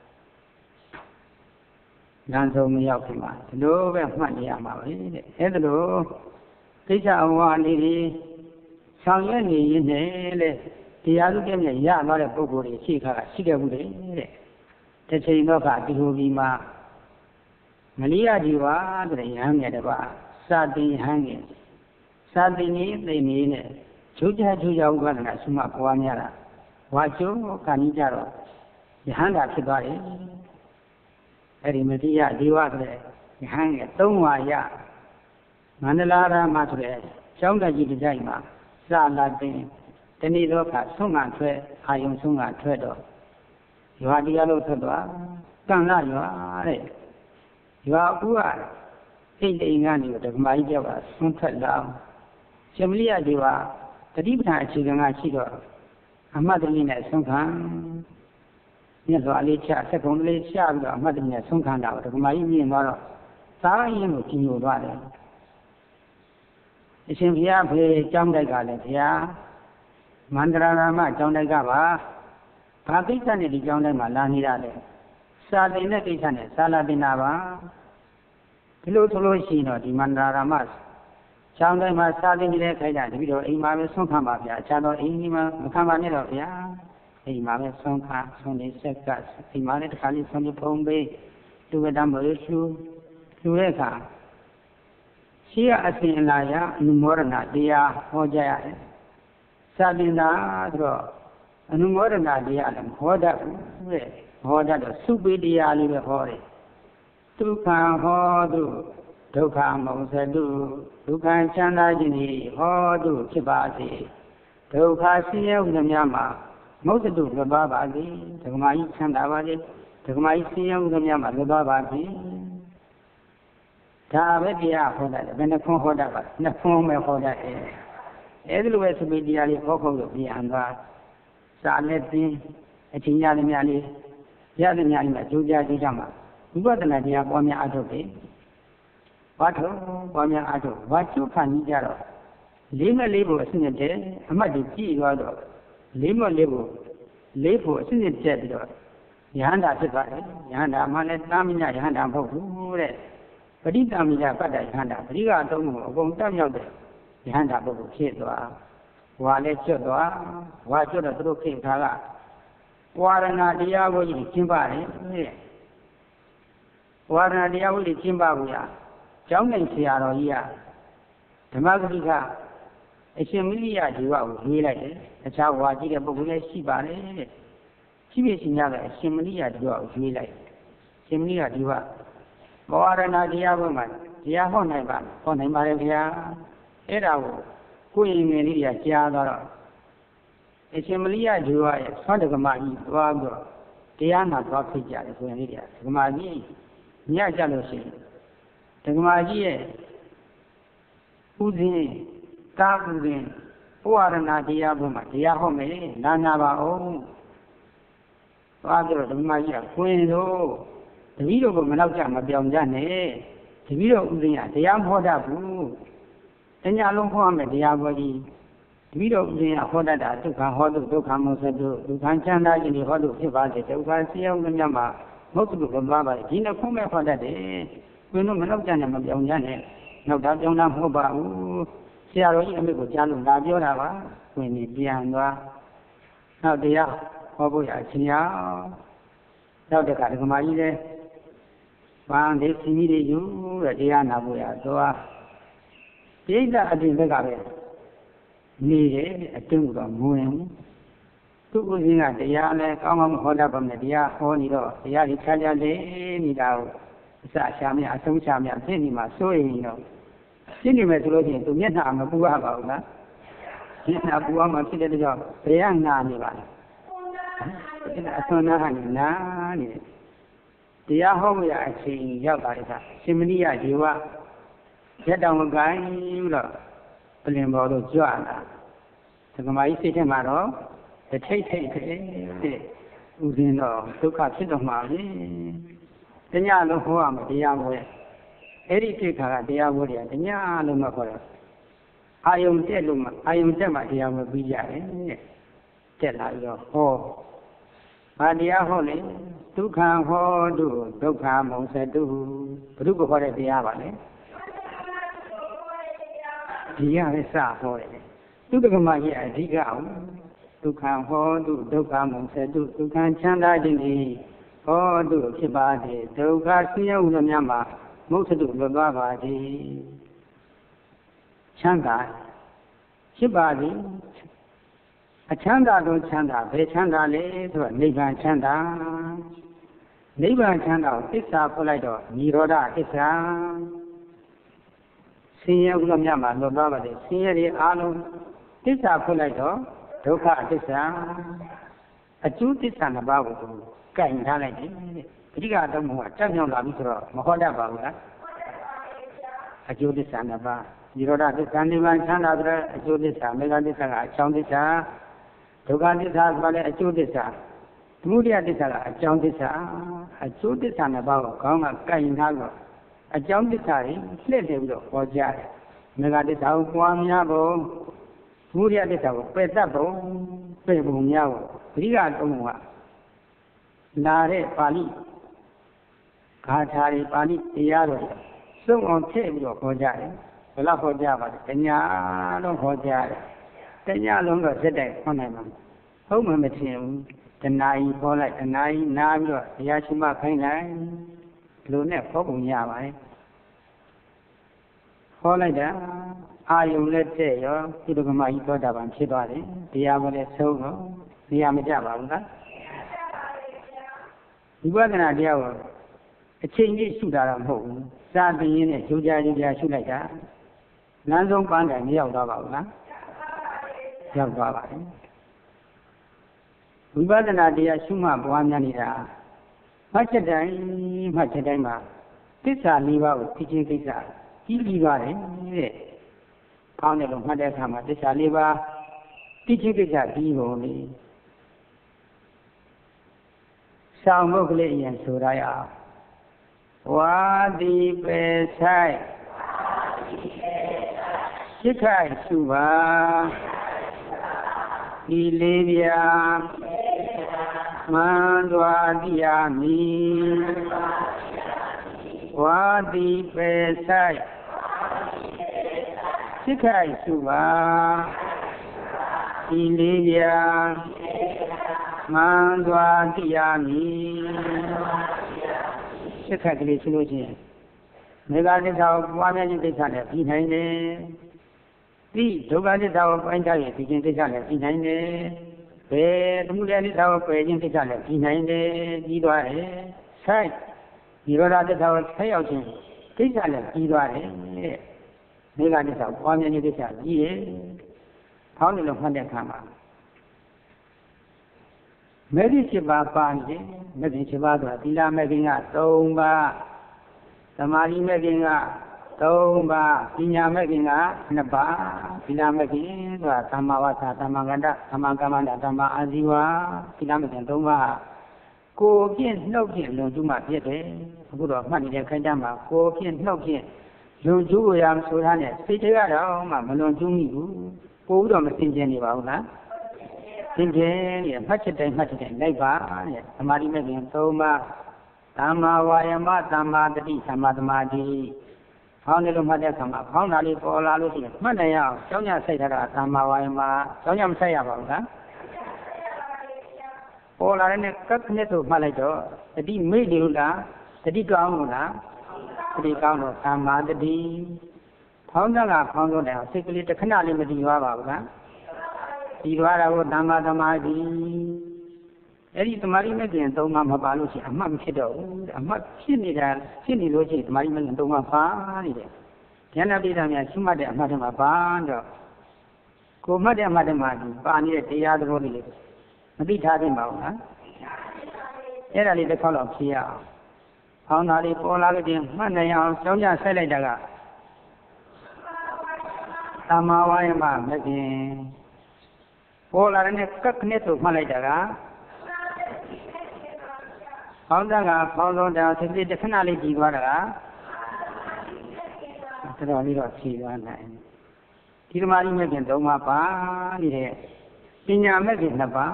လမ်းဆုံးမရောက်ခင်မှာဒီလိုပဲမှတ်နေရမှာပဲတဲ့အဲဒါလို့သိချအဝါလေးကြီးဆောင်ရွက်နေရင်းနဲ့လေတရားသူတည်းနဲ့ရသွားတဲ့ပုဂ္ဂိုလ်တွေရှိခါကရှိခဲ့ဘူးတဲ့တစ်ချိန်တော့ကဒီလိုပြီးမှမလီရဒီဝါတဲ့ရဟန်းငယ်တပါစာတင်ဟန်းငယ်စာတင်ကြီးသိနေနဲ့ချိုးချချိုးချဥပဒနာဆုမပွားများတာဝါကျိုးကံကြီးကြတော့ယဟန္တာဖြစ်သွားတယ်အဲ့ဒီမတိယဒီဝဆိုတဲ့ယဟန်ရဲ့သုံးဝါရမန္တလာရမဆိုတဲ့ကျောင်းတက်ကြီးတစ်ကြိုက်မှာစာလာတင်တဏိလောကဆုံးငံထွက်အာယုံဆုံးငံထွက်တော့ရွာတရားလို့ထွက်သွားကံလာရွာတဲ့ရွာဦးကအိတ်အိမ်ကနေဓမ္မကြီးပြောတာဆွန့်ထွက်လာရှင်မလိယဒီဝတတိပဌာအခြေခံကရှိတော့အမှတ်တည်းနဲ့ဆုံးခံမြတ်စွာအလေးချဆက်ကုန်လေးချပြီးတော့အမှတ်တည်းနဲ့ဆုံးခံတာဓမ္မကြီးမြင်သွားတော့သာရင်ကိုကြည်ညိုသွားတယ်အရှင်ဘုရားဖေကျောင်းတိုက်ကလည်းဘုရားမန္တရာရမကျောင်းတိုက်ကပါဘာကိစ္စနဲ့ဒီကျောင်းတိုက်မှာလာနေရတယ်စာသင်တဲ့ကိစ္စနဲ့စာလာတင်တာပါဒီလိုဆိုလို့ရှိရင်တော့ဒီမန္တရာရမကျောင်းတိုင်းမှာစာသင်နေတဲ့ခိုင်းတာတပည့်တော်အိမ်မှာပဲဆုံးခံပါဗျာအခြားတော့အိမ်ကြီးမှာမခံပါနဲ့တော့ဗျာအိမ်မှာပဲဆုံးခံဆုံးနေဆက်ကအိမ်မှာလည်းတစ်ခါလေးဆုံးပြီးဖုံးပေးသူကတမ်းမလို့လှူလှူတဲ့အခါရှိရအစဉ်အလာရအနုမောဒနာတရားဟောကြရတယ်စာသင်တာဆိုတော့အနုမောဒနာတရားလည်းဟောတတ်ဘူးတဲ့ဟောတတ်တော့စုပိတရားလေးပဲဟောတယ်ဒုက္ခဟောတုဒုက္ခမုံစတုဒုက္ခချမ်းသာခြင်းဤဟောတုဖြစ်ပါစေဒုက္ခဆင်းရဲဥဒ္ဓမြမှာမုတ်တုလွတ်သွားပါစေဒကမာကြီးချမ်းသာပါစေဒကမာကြီးဆင်းရဲဥဒ္ဓမြမှာလွတ်သွားပါစေဒါပဲတရားဟောတတ်တယ်ဘယ်နှခွန်းဟောတတ်ပါနှစ်ခွန်းပဲဟောတတ်တယ်အဲဒီလိုပဲသပိတရားလေးဟောဖို့လို့ပြန်သွားစာနဲ့သင်အချင်းရသည်များလေးရသည်များလေးမှာကြိုးကြားကြည့်ကြမှာဝိပဿနာတရားပွားများအားထုတ်တယ်ဘာထုတ်ပွားများအားထုတ်ဘာချုပ်ခံကြတော့လေးမဲ့လေးဖို့အစစ်နဲ့တဲ့အမှတ်ကြီးကြည့်သွားတော့လေးမဲ့လေးဖို့လေးဖို့အစစ်နဲ့တက်ပြီးတော့ယဟန္တာဖြစ်သွားတယ်ယဟန္တာမှလည်းတာမိညာယဟန္တာမဟုတ်ဘူးတဲ့ပဋိသမိညာပတ္တယဟန္တာပရိကအတုံးကိုအကုန်တက်မြောက်တဲ့ယဟန္တာပုဂ္ဂိုလ်ဖြစ်သွားဝါလည်းကျွတ်သွားဝါကျွတ်တော့သူတို့ခေတ်ခါကဝါရဏတရားကိုကြီးကျင့်ပါတယ်တဲ့ဝါရဏတရားကိုကြီးကျင့်ပါဘူးလားကျောင်းနိုင်ဆရာတော်ကြီးကဓမ္မဂတိကအရှင်မိရိယဒီဝကိုရေးလိုက်တယ်အခြားဝါကြည့်တဲ့ပုဂ္ဂိုလ်လည်းရှိပါတယ်တဲ့ရှိပြီရှင်ရတဲ့အရှင်မိရိယဒီဝကိုရေးလိုက်ရှင်မိရိယဒီဝဝါရဏတရားဘုမှာတရားဟောနိုင်ပါဟောနိုင်ပါတယ်ဗျာအဲ့ဒါကိုကိုယ်ရင်ငယ်လေးတွေကကြားသွားတော့အရှင်မလိယဒီဝရဲ့သောတကမကြီးသွားပြီးတော့တရားနာသွားဖိတ်ကြတယ်ဆိုရင်လေးတွေကဒကမာကြီးညကြလို့ရှိရင်ဒကမာကြီးရဲ့ဥစဉ်ကာဥစဉ်ဘဝရဏတရားဘုမှာတရားဟောမယ်နာနာပါအောင်သွားပြီးတော့ဒကမာကြီးကခွင်တို့တပည့်တော်ကမနောက်ကြမပြောင်ကြနဲ့တပည့်တော်ဥစဉ်ကတရားမဟောတတ်ဘူးတညာလုံးဟောမယ်တရားဘောကြီးတပည့်တော်ဥစဉ်ကဟောတတ်တာဒုက္ခဟောတုဒုက္ခမုစတုဒုက္ခချမ်းသာခြင်းတွေဟောတုဖြစ်ပါစေဒုက္ခဆင်းရဲမှုများမှာမဟုတ်ဘူးလို့ပြောပါလေဒီနှစ်ခုမဲ့ဟောတတ်တယ်ဘယ်လိုမနောက်ကြနဲ့မပြောင်ကြနဲ့နောက်တာပြောင်းတာမဟုတ်ပါဘူးဆရာတော်ကြီးအမေကိုကြားလို့လာပြောတာပါဝင်နေပြန်သွားနောက်တရားဟောဖို့ရအချင်းရနောက်တခါဒကမာကြီးလည်းဘာဒီစီကြီးတွေယူတဲ့တရားနာဖို့ရသွားပြိဿအပြင်ဘက်ကပဲနေတယ်အတွင်းကတော့မဝင်သူ့ဥစဉ်ကတရားလည်းကောင်းကောင်းဟောတတ်ပါမယ်တရားဟောနေတော့တရားကြီးခြားခြားလေးနေတာကိုအစရှာမြအဆုံးရှာမြဖြစ်နေမှာစိုးရင်တော့ဖြစ်နေမယ်ဆိုလို့ရှိရင်သူမျက်နှာမပူရပါဘူးလားမျက်နှာပူအောင်မဖြစ်တဲ့ကြောင့်ဘယ်ကနာနေပါလဲအဆွမ်းနာကနေနာနေတယ်တရားဟောမှုရအချိန်ရောက်တာလေကရှင်မဏိယဒီဝရက်တောင်မကိုင်းပြီးတော့ပြင်ပေါ်တော့ကြွလာဒကမာကြီးစိတ်ထဲမှာတော့တထိတ်ထိတ်တဲ့ဥစဉ်တော့ဒုက္ခဖြစ်တော့မှာပဲတညလုံးဟောရမယ်တရားဟောရဲ့အဲ့ဒီဖြစ်ခါကတရားဟောတယ်တညလုံးမခေါ်တော့အာယုံတက်လို့မှအာယုံတက်မှတရားဟောပြီးရတယ်တက်လာပြီးတော့ဟောဘာတရားဟောလဲဒုက္ခဟောတုဒုက္ခမုံစတုဘုရုကဟောတဲ့တရားပါလေဒီရပဲစဟောတယ်သူတက္ကမကြီးအဓိကအောင်ဒုက္ခဟောတုဒုက္ခမုံစတုဒုက္ခချမ်းသာခြင်းဤဟောတုဖြစ်ပါသည်ဒုက္ခဆင်းရဲဥဒ္ဓမြတ်မှာမုတ်စတုလွတ်သွားပါသည်ချမ်းသာဖြစ်ပါသည်အချမ်းသာသောချမ်းသာဘယ်ချမ်းသာလဲဆိုတော့နိဗ္ဗာန်ချမ်းသာနိဗ္ဗာန်ချမ်းသာကိုသစ္စာဖွင့်လိုက်တော့និရောဓသစ္စာဆင်းရဲဥဒ္ဓမြတ်မှာလွတ်သွားပါသည်ဆင်းရဲတွေအားလုံးသစ္စာဖွင့်လိုက်တော့ဒုက္ခသစ္စာအကျိုးသစ္စာနှစ်ပါးကိုကင်ထားလိုက်တယ်ပဋိက္ခတုံးကတက်မြောက်လာပြီဆိုတော့မဟောတတ်ပါဘူးလားအကျိုးသစ္စာနှစ်ပါးនិရောဓသစ္စာနိဗ္ဗာန်ချမ်းသာတဲ့အကျိုးသစ္စာမေဃသစ္စာကအကြောင်းသစ္စာဒုက္ခသစ္စာဆိုလည်းအကျိုးသစ္စာသမုဒယသစ္စာကအကြောင်းသစ္စာအကျိုးသစ္စာနှစ်ပါးကိုခေါင်းကကင်ထားတော့အကြောင်းသစ္စာတွေလှည့်လည်ပြီးတော့ဟောကြားတယ်မေဃသစ္စာကိုပွားများပုံသမုဒယသစ္စာကိုပယ်တတ်ပုံပယ်ပုံများပုံပရိက္ခတုံးကလာတဲ့ပါဠိဂါထာတွေပါဠိတရားတွေစုံအောင်ထည့်ပြီးတော့ဟောကြားတယ်ဘယ်လောက်ခေါ်ကြပါလဲတညာလုံးခေါ်ကြတယ်တညာလုံးတော့စက်တိုက်ခေါ်နိုင်မှာဟုတ်မှမထင်ဘူးတဏှာကြီးခေါ်လိုက်တဏှာကြီးနားပြီးတော့တရားရှိမှခိုင်းလိုက်ဒီလိုနဲ့ခေါ်ပုံရပါတယ်ခေါ်လိုက်တာအာယုံလက်တဲ့ရောဒီလိုကမှကြီးသောတာပန်ဖြစ်သွားတယ်တရားမလဲဆုံးတော့တရားမကြပါဘူးလားဝိပဿနာတရားကိုအချိန်ကြီးရှုတာတော့မဟုတ်ဘူးစာသင်ရင်းနဲ့ကြိုးကြားကြိုးကြားရှုလိုက်တာလမ်းဆုံးပန်းတိုင်မရောက်သွားပါဘူးလားရောက်သွားပါတယ်ဝိပဿနာတရားရှုမှတ်ပွားများနေတာမှတ်ချက်တိုင်းမှတ်ချက်တိုင်းမှာသစ္စာလေးပါးကိုသိချင်းကိစ္စကြီးပြီးပါတယ်တဲ့။ကောင်းတယ်လို့မှတ်တဲ့အခါမှာသစ္စာလေးပါးသိချင်းကိစ္စပြီးကုန်ပြီ။ဆောင်းဘုတ်ကလေးအရင်ဆိုရအောင်။ဝါတိပေဆိုင်စိတ်ခိုင်စုပါဒီလေးပြာမန္တဝတိယမိဝါတိပေဆိုင်စိတ်ခိုင်စုပါဒီလေးပြာမန္တဝတိယမိစိတ်ခိုင်ကလေးဆိုလို့ချင်းမေဃသစ္စာကိုပွားများခြင်းကိစ္စနဲ့ပြီးနိုင်တယ်ဒီဒုက္ခသစ္စာကိုပိုင်းခြားရင်ဒီခြင်းကိစ္စနဲ့ပြီးနိုင်တယ်ဘယ်သမှုတရားသစ္စာကိုပယ်ခြင်းကိစ္စနဲ့ပြီးနိုင်တယ်ပြီးသွားတယ်ဆိုင်ဒီရောဓသစ္စာကိုဆက်ရောက်ခြင်းကိစ္စနဲ့ပြီးသွားတယ်မေဃသစ္စာကိုပွားများခြင်းကိစ္စပြီးတယ်ဖောင်းတယ်လို့မှတ်တဲ့အခါမှာမေဒီ七ပါးပါနေတယ်မေဒီ七ပါးဆိုတာသီလမေခင်ကသုံးပါးသမာဓိမေခင်ကသုံးပါးပညာမေခင်ကနှစ်ပါးသီလမေခင်ဆိုတာသမ္မာဝါစာသမ္မာကန္တသမ္မာကမ္မန္တသမ္မာအာဇီဝသီလမေခင်သုံးပါးကိုယ်ဖြင့်နှုတ်ဖြင့်လွန်ကျူးမှဖြစ်တယ်အခုတော့မှတ်နေတဲ့ခိုင်းတမ်းမှာကိုယ်ဖြင့်နှုတ်ဖြင့်လွန်ကျူးရမယ်ဆိုထားတဲ့စိတ်တွေကတော့မှမလွန်ကျူးမိဘူးပို့ပြီးတော့မစင်ကြင်နေပါဘူးလားသင်ခြင်းနဲ့မှတ်ချက်တိုင်းမှတ်ချက်တိုင်းလိုက်ပါတဲ့သမာဓိမဲ့ခင်သုံးပါးသမ္မာဝါယမသမ္မာတတိသမ္မာသမာဓိဖောင်းတယ်လို့မှတ်တဲ့အခါမှာဖောင်းတာလေးပေါ်လာလို့ရှိရင်မှတ်နိုင်အောင်ကျောင်းညဆိုင်ထားတာသမ္မာဝါယမကျောင်းညမဆိုင်ရပါဘူးလားပေါ်လာတဲ့နဲ့ကပ်နဲ့ဆိုမှတ်လိုက်တော့တတိမိတ်လို့လားတတိကောင်းလို့လားတတိကောင်းတော့သမ္မာတတိဖောင်းတာကဖောင်းတော့တယ်စိတ်ကလေးတစ်ခဏလေးမတည်သွားပါဘူးလားဒီသွားတာကိုသမ္မာသမာဓိအဲ့ဒီသမာဓိမဲ့ပြင်သုံးပါးမပါလို့ရှိရင်အမှတ်မဖြစ်တော့ဘူးအမှတ်ဖြစ်နေတာဖြစ်နေလို့ရှိရင်သမာဓိမဲ့ပြင်သုံးပါးပါနေတယ်ဉာဏပိဋကများရှုမှတ်တဲ့အမှတ်တွေမှာပါတော့ကိုမှတ်တဲ့အမှတ်တွေမှာပါနေတဲ့တရားသဘောတွေလေးမသိထားသင့်ပါဘူးလားအဲ့ဒါလေးတစ်ခေါက်တော့ဖြေရအောင်ဖောင်းတာလေးပေါ်လာလို့ချင်းမှတ်နိုင်အောင်ကြောင်းကြဆက်လိုက်တာကသမ္မာဝါယမမဲ့ပြင်ပေါ်လာတဲ့ကပ်နဲ့ဆိုမှတ်လိုက်တာကဖောင်းတာကဖောင်းဆုံးတာစိတ်တစ်ခဏလေးကြည်သွားတာကတော်တော်လေးတော့ဖြေသွားနိုင်ဒီသမာဓိမဲ့ပြင်သုံးပါးပါနေတဲ့ပညာမဲ့ပြင်နှစ်ပါး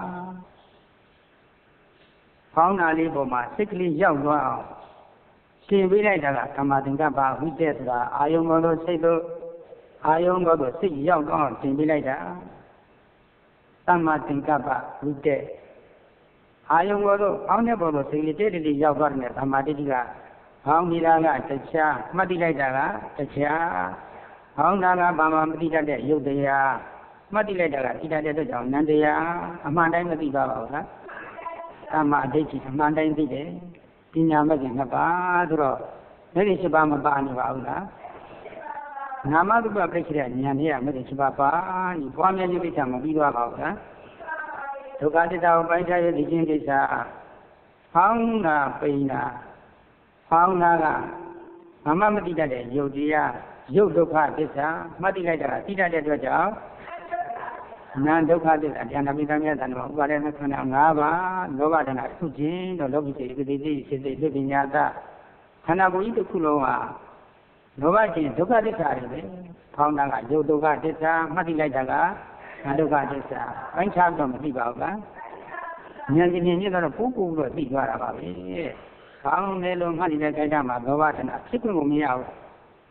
ဖောင်းတာလေးပေါ်မှာစိတ်ကလေးရောက်သွားအောင်သင်ပေးလိုက်တာကကမ္မသင်္ကပ္ပဝိတ္တဆိုတာအာယုံဘောလို့စိတ်လို့အာယုံဘောလို့စိတ်ရောက်သွားအောင်သင်ပေးလိုက်တာသမ္မာသင်္ကပ္ပဝိတ္တအာယုံဘောလို့အောင်းတဲ့ဘောလို့စိတ်လေးတိတိတိရောက်သွားတယ်သမ္မာတိတိကဟောင်းဒီလားကတရားမှတ်တိလိုက်တာကတရားဟောင်းတာကဘာမှမသိတတ်တဲ့ယုတ်တရားမှတ်တိလိုက်တာကသိတတ်တဲ့အတွက်ကြောင့်နန္တရားအမှန်တိုင်းမသိပါဘူးလားသမ္မာအဋ္ဌိအမှန်တိုင်းသိတယ်ပညာမဲ့ခင်နှစ်ပါးဆိုတော့မဲ့ခင်七ပါးမပါနေပါဘူးလားနာမတုပ္ပပရိစ္ဆေဉာဏ်နဲ့မဲ့ခင်七ပါးပါဒီပွားများခြင်းကိစ္စမပြီးသွားပါဘူးလားဒုက္ခသစ္စာကိုပိုင်းခြားရခြင်းကိစ္စဖောင်းတာပိန်တာဖောင်းတာကမမမတိတတ်တဲ့ယုတ်တရားယုတ်ဒုက္ခသစ္စာမှတ်တိလိုက်တာတိတတ်တဲ့အတွက်ကြောင့်နာဒုက္ခသစ္စာဉာဏ်ပိဋကမြတ်တန်တော်ဥပါဒေနဲ့ခန္ဓာ၅ပါးလောဘတဏှာသုခြင်းတော့လောကိစေပတိတိစေစေလွတ်ပညာတခန္ဓာကိုယ်ကြီးတစ်ခုလုံးဟာလောဘခြင်းဒုက္ခသစ္စာတွေပဲဖောင်းတာကယုတ်ဒုက္ခသစ္စာမှတ်တိလိုက်တာကနာဒုက္ခသစ္စာပိုင်းခြားတော့မသိပါဘူးလားဉာဏ်ဉာဏ်ကြီးတော့ပို့ပို့တော့သိသွားတာပါပဲဖောင်းတယ်လို့မှတ်နေတဲ့ခိုက်တာမှာလောဘတဏှာဖြစ်ခွင့်ကိုမရဘူး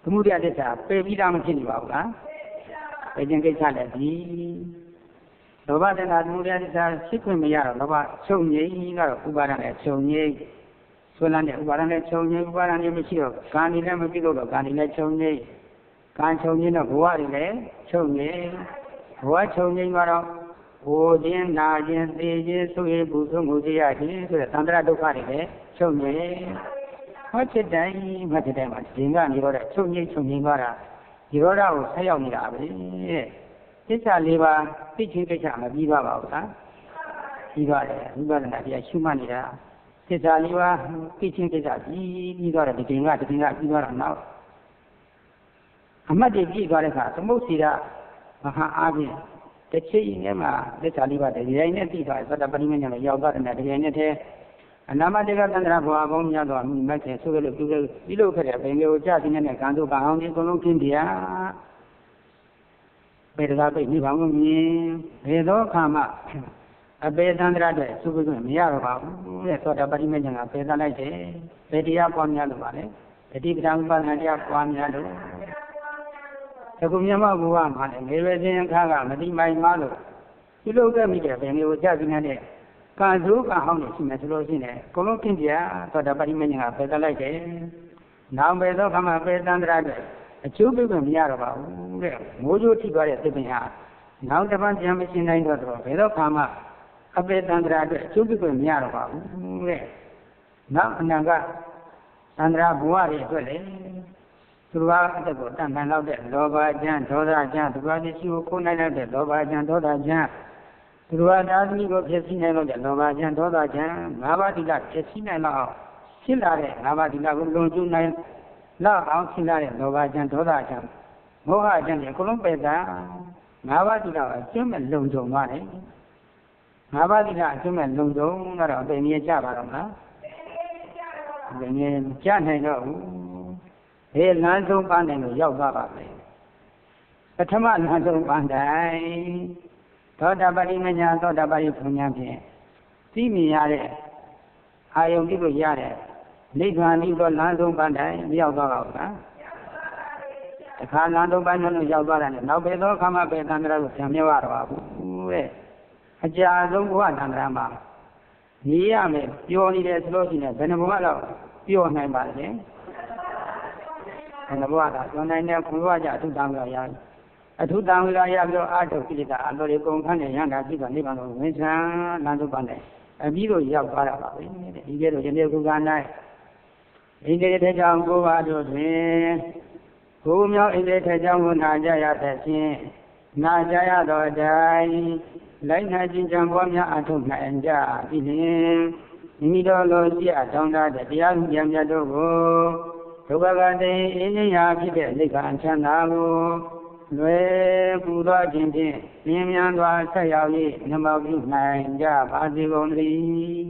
သမုဒယသစ္စာပယ်ပြီးသားမဖြစ်နေပါဘူးလားပယ်ခြင်းကိစ္စလည်းဒီလောဘတဏ္ဍာသမုဒယသစ္စာဖြစ်ခွင့်မရတော့လောဘချုပ်ငြိမ်းကတော့ဥပါဒနဲ့ချုပ်ငြိမ်းဆွလန်းတဲ့ဥပါဒနဲ့ချုပ်ငြိမ်းဥပါဒနဲ့မရှိတော့ကာဏီလည်းမပြီးတော့ကာဏီလည်းချုပ်ငြိမ်းကံချုပ်ငြိမ်းတော့ဘဝတွေလည်းချုပ်ငြိမ်းဘဝချုပ်ငြိမ်းတော့ဘိုးခြင်းနာခြင်းသိခြင်းဆိုရပူဆုံးမှုတရားခြင်းဆိုတဲ့သံဃာဒုက္ခတွေလည်းချုပ်ငြိမ်းဟောချက်တိုင်းမှတ်တဲ့တိုင်းမှာဒီကနေတော့ချုပ်ငြိမ်းချုပ်ငြိမ်းသွားတာဒီရောဓကိုဆက်ရောက်နေတာပဲတဲ့သစ္စာလေးပါးသိချင်းကိစ္စမပြီးပါဘူးလားပြီးပါတယ်ဝိပဿနာတရားရှုမှတ်နေတာသစ္စာလေးပါးသိချင်းကိစ္စပြီးပြီးသွားတယ်ဒီတင်ကဒီတင်ကပြီးသွားတာနောက်အမှတ်တွေပြည့်သွားတဲ့အခါသမုတ်စီရမဟာအားဖြင့်တစ်ချိန်နဲ့မှသစ္စာလေးပါးတရားနဲ့သိသွားသတ္တပရိမဉ္ဇဉ်နဲ့ရောက်သွားတဲ့တရားနဲ့တည်းအနာမတေကသန္တရာဘဝပေါင်းများစွာမြတ်တယ်ဆိုကြလို့ပြုလို့ပြုလို့ခဲ့တဲ့ဘယ်လိုကြာသိနေတဲ့ကံတို့ကအောင်ဒီအကုန်လုံးခင်းတရားပေတကားပိတ်နိဗ္ဗာန်ကိုမြင်ဘယ်သောအခါမှအပေသန္တရာတဲ့သုဘိခွင့်မရတော့ပါဘူးတဲ့သောတာပတိမဉ္ဇဉ်ကပေသလိုက်တယ်ဘယ်တရားပွားများလို့ပါလဲတတိပဒံဥပဒနာတရားပွားများလို့အခုမြတ်မဘုရားမှာလည်းငယ်ရွယ်ခြင်းအခါကမတိမိုင်မလို့ပြုလုပ်ခဲ့မိတဲ့ဘယ်လိုကြာသိနေတဲ့ကံဆိုးကဟောင်းနေရှိမယ်ဆိုလို့ရှိရင်အကုန်လုံးခင်းပြသောတာပတိမဉ္ဇဉ်ကပေသလိုက်တယ်နောက်ပဲသောခမပေသန္တရာတဲ့အကျိုးပြုခွင့်မရတော့ပါဘူးတဲ့မိုးကြိုးထိသွားတဲ့သစ်ပင်ဟာနောက်တစ်ပတ်ပြန်မရှင်းနိုင်တော့တော့ဘယ်တော့ခါမှအပေသန္တရာအတွက်အကျိုးပြုခွင့်မရတော့ပါဘူးတဲ့နောက်အနန္တသန္တရာဘဝတွေအတွက်လေသူတို့ကအသက်ကိုတန်ပန်လောက်တဲ့လောဘကြမ်းဒေါသကြမ်းသူတို့ကရှိကိုခိုးနိုင်တဲ့လောဘကြမ်းဒေါသကြမ်းသူတို့ကသာသမီကိုဖြစ်စီနိုင်လို့တဲ့လောဘကြမ်းဒေါသကြမ်းငါးပါးတိကဖြစ်စီနိုင်တော့ဖြစ်လာတဲ့ငါးပါးတိကကိုလွန်ကျူးနိုင်လောက်အောင်ဖြစ်လာတဲ့လောဘကြမ်းဒေါသကြမ်းမောဟကြမ်းတွေအကုန်လုံးပယ်တာငါးပါးတိကအကျဉ်းမဲ့လုံခြုံသွားတယ်ငါးပါးတိကအကျဉ်းမဲ့လုံခြုံတော့အပင်ကြီးကြပါတော့မလားအပင်ကြီးကြနိုင်တော့ဘူးဘယ်လမ်းဆုံးပန်းတယ်လို့ရောက်သွားပါပဲပထမလမ်းဆုံးပန်းတိုင်းသောတာပတိမညာသောတာပတိဘုံညာဖြင့်သိမြင်ရတဲ့အာယုန်ပြုလို့ရတဲ့နိဗ္ဗာန်ဤသောလမ်းဆုံးပန်းတိုင်းရောက်သွားပါ့မလားတခါလမ်းဆုံးပန်းလို့ရောက်သွားတယ်နောက်ပဲသောခါမှပဲသန္တရာကိုပြန်မြတ်ရတော့ဘူးတဲ့အကြာဆုံးဘဝသန္တရာမှာနေရမယ်ပျော်နေတယ်ဆိုလို့ရှိရင်ဘယ်နှဘဝတော့ပျော်နိုင်ပါလဲဘယ်နှဘဝကပျော်နိုင်တဲ့ဘုရားကြအထုတံဝေရအထုတံဝေရရပြီးတော့အာထုကိလေသာအလိုတွေကုန်ခန့်နေရတာပြီးတော့နိဗ္ဗာန်ကိုဝင်ဆံလမ်းဆုံးပန်းတယ်အပြီးတော့ရောက်သွားတာပါပဲဒီကဲတော့ယနေ့ခုက၌ဣန္ဒြေထေကြောင့်ကိုယ်ပါတို့တွင်ဘုံမြောက်ဣန္ဒြေထေကြောင့်ကိုနာကြရတဲ့ဖြင့်နာကြရသောအတိုင်းလိုက်နာခြင်းကြံပွားများအထုတ်နိုင်ကြပြီလျှင်မိမိတို့လိုကြည်အထောင်းထားတဲ့တရားဉာဏ်မြတ်တို့ကိုဒုက္ခကတိအင်းဉာဏ်ဖြစ်တဲ့နိဗ္ဗာန်ချမ်းသာကိုလွယ်ကူသောခြင်းဖြင့်မြင်မြန်စွာဆက်ရောက်၍နမောပြုနိုင်ကြပါစေကုန်သတည်း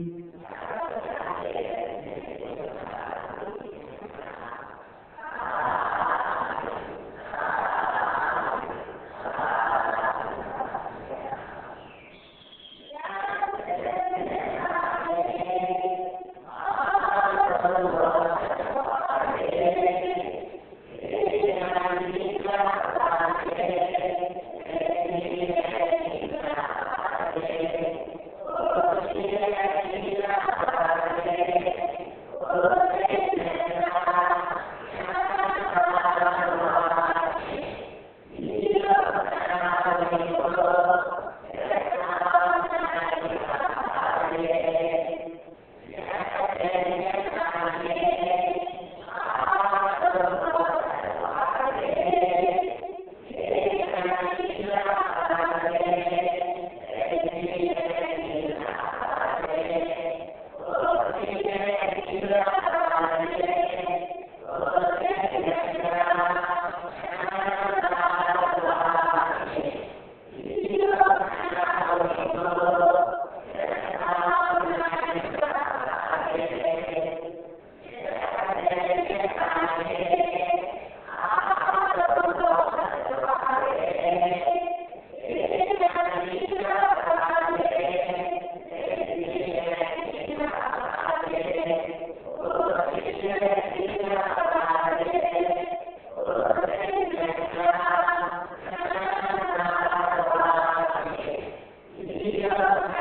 Allah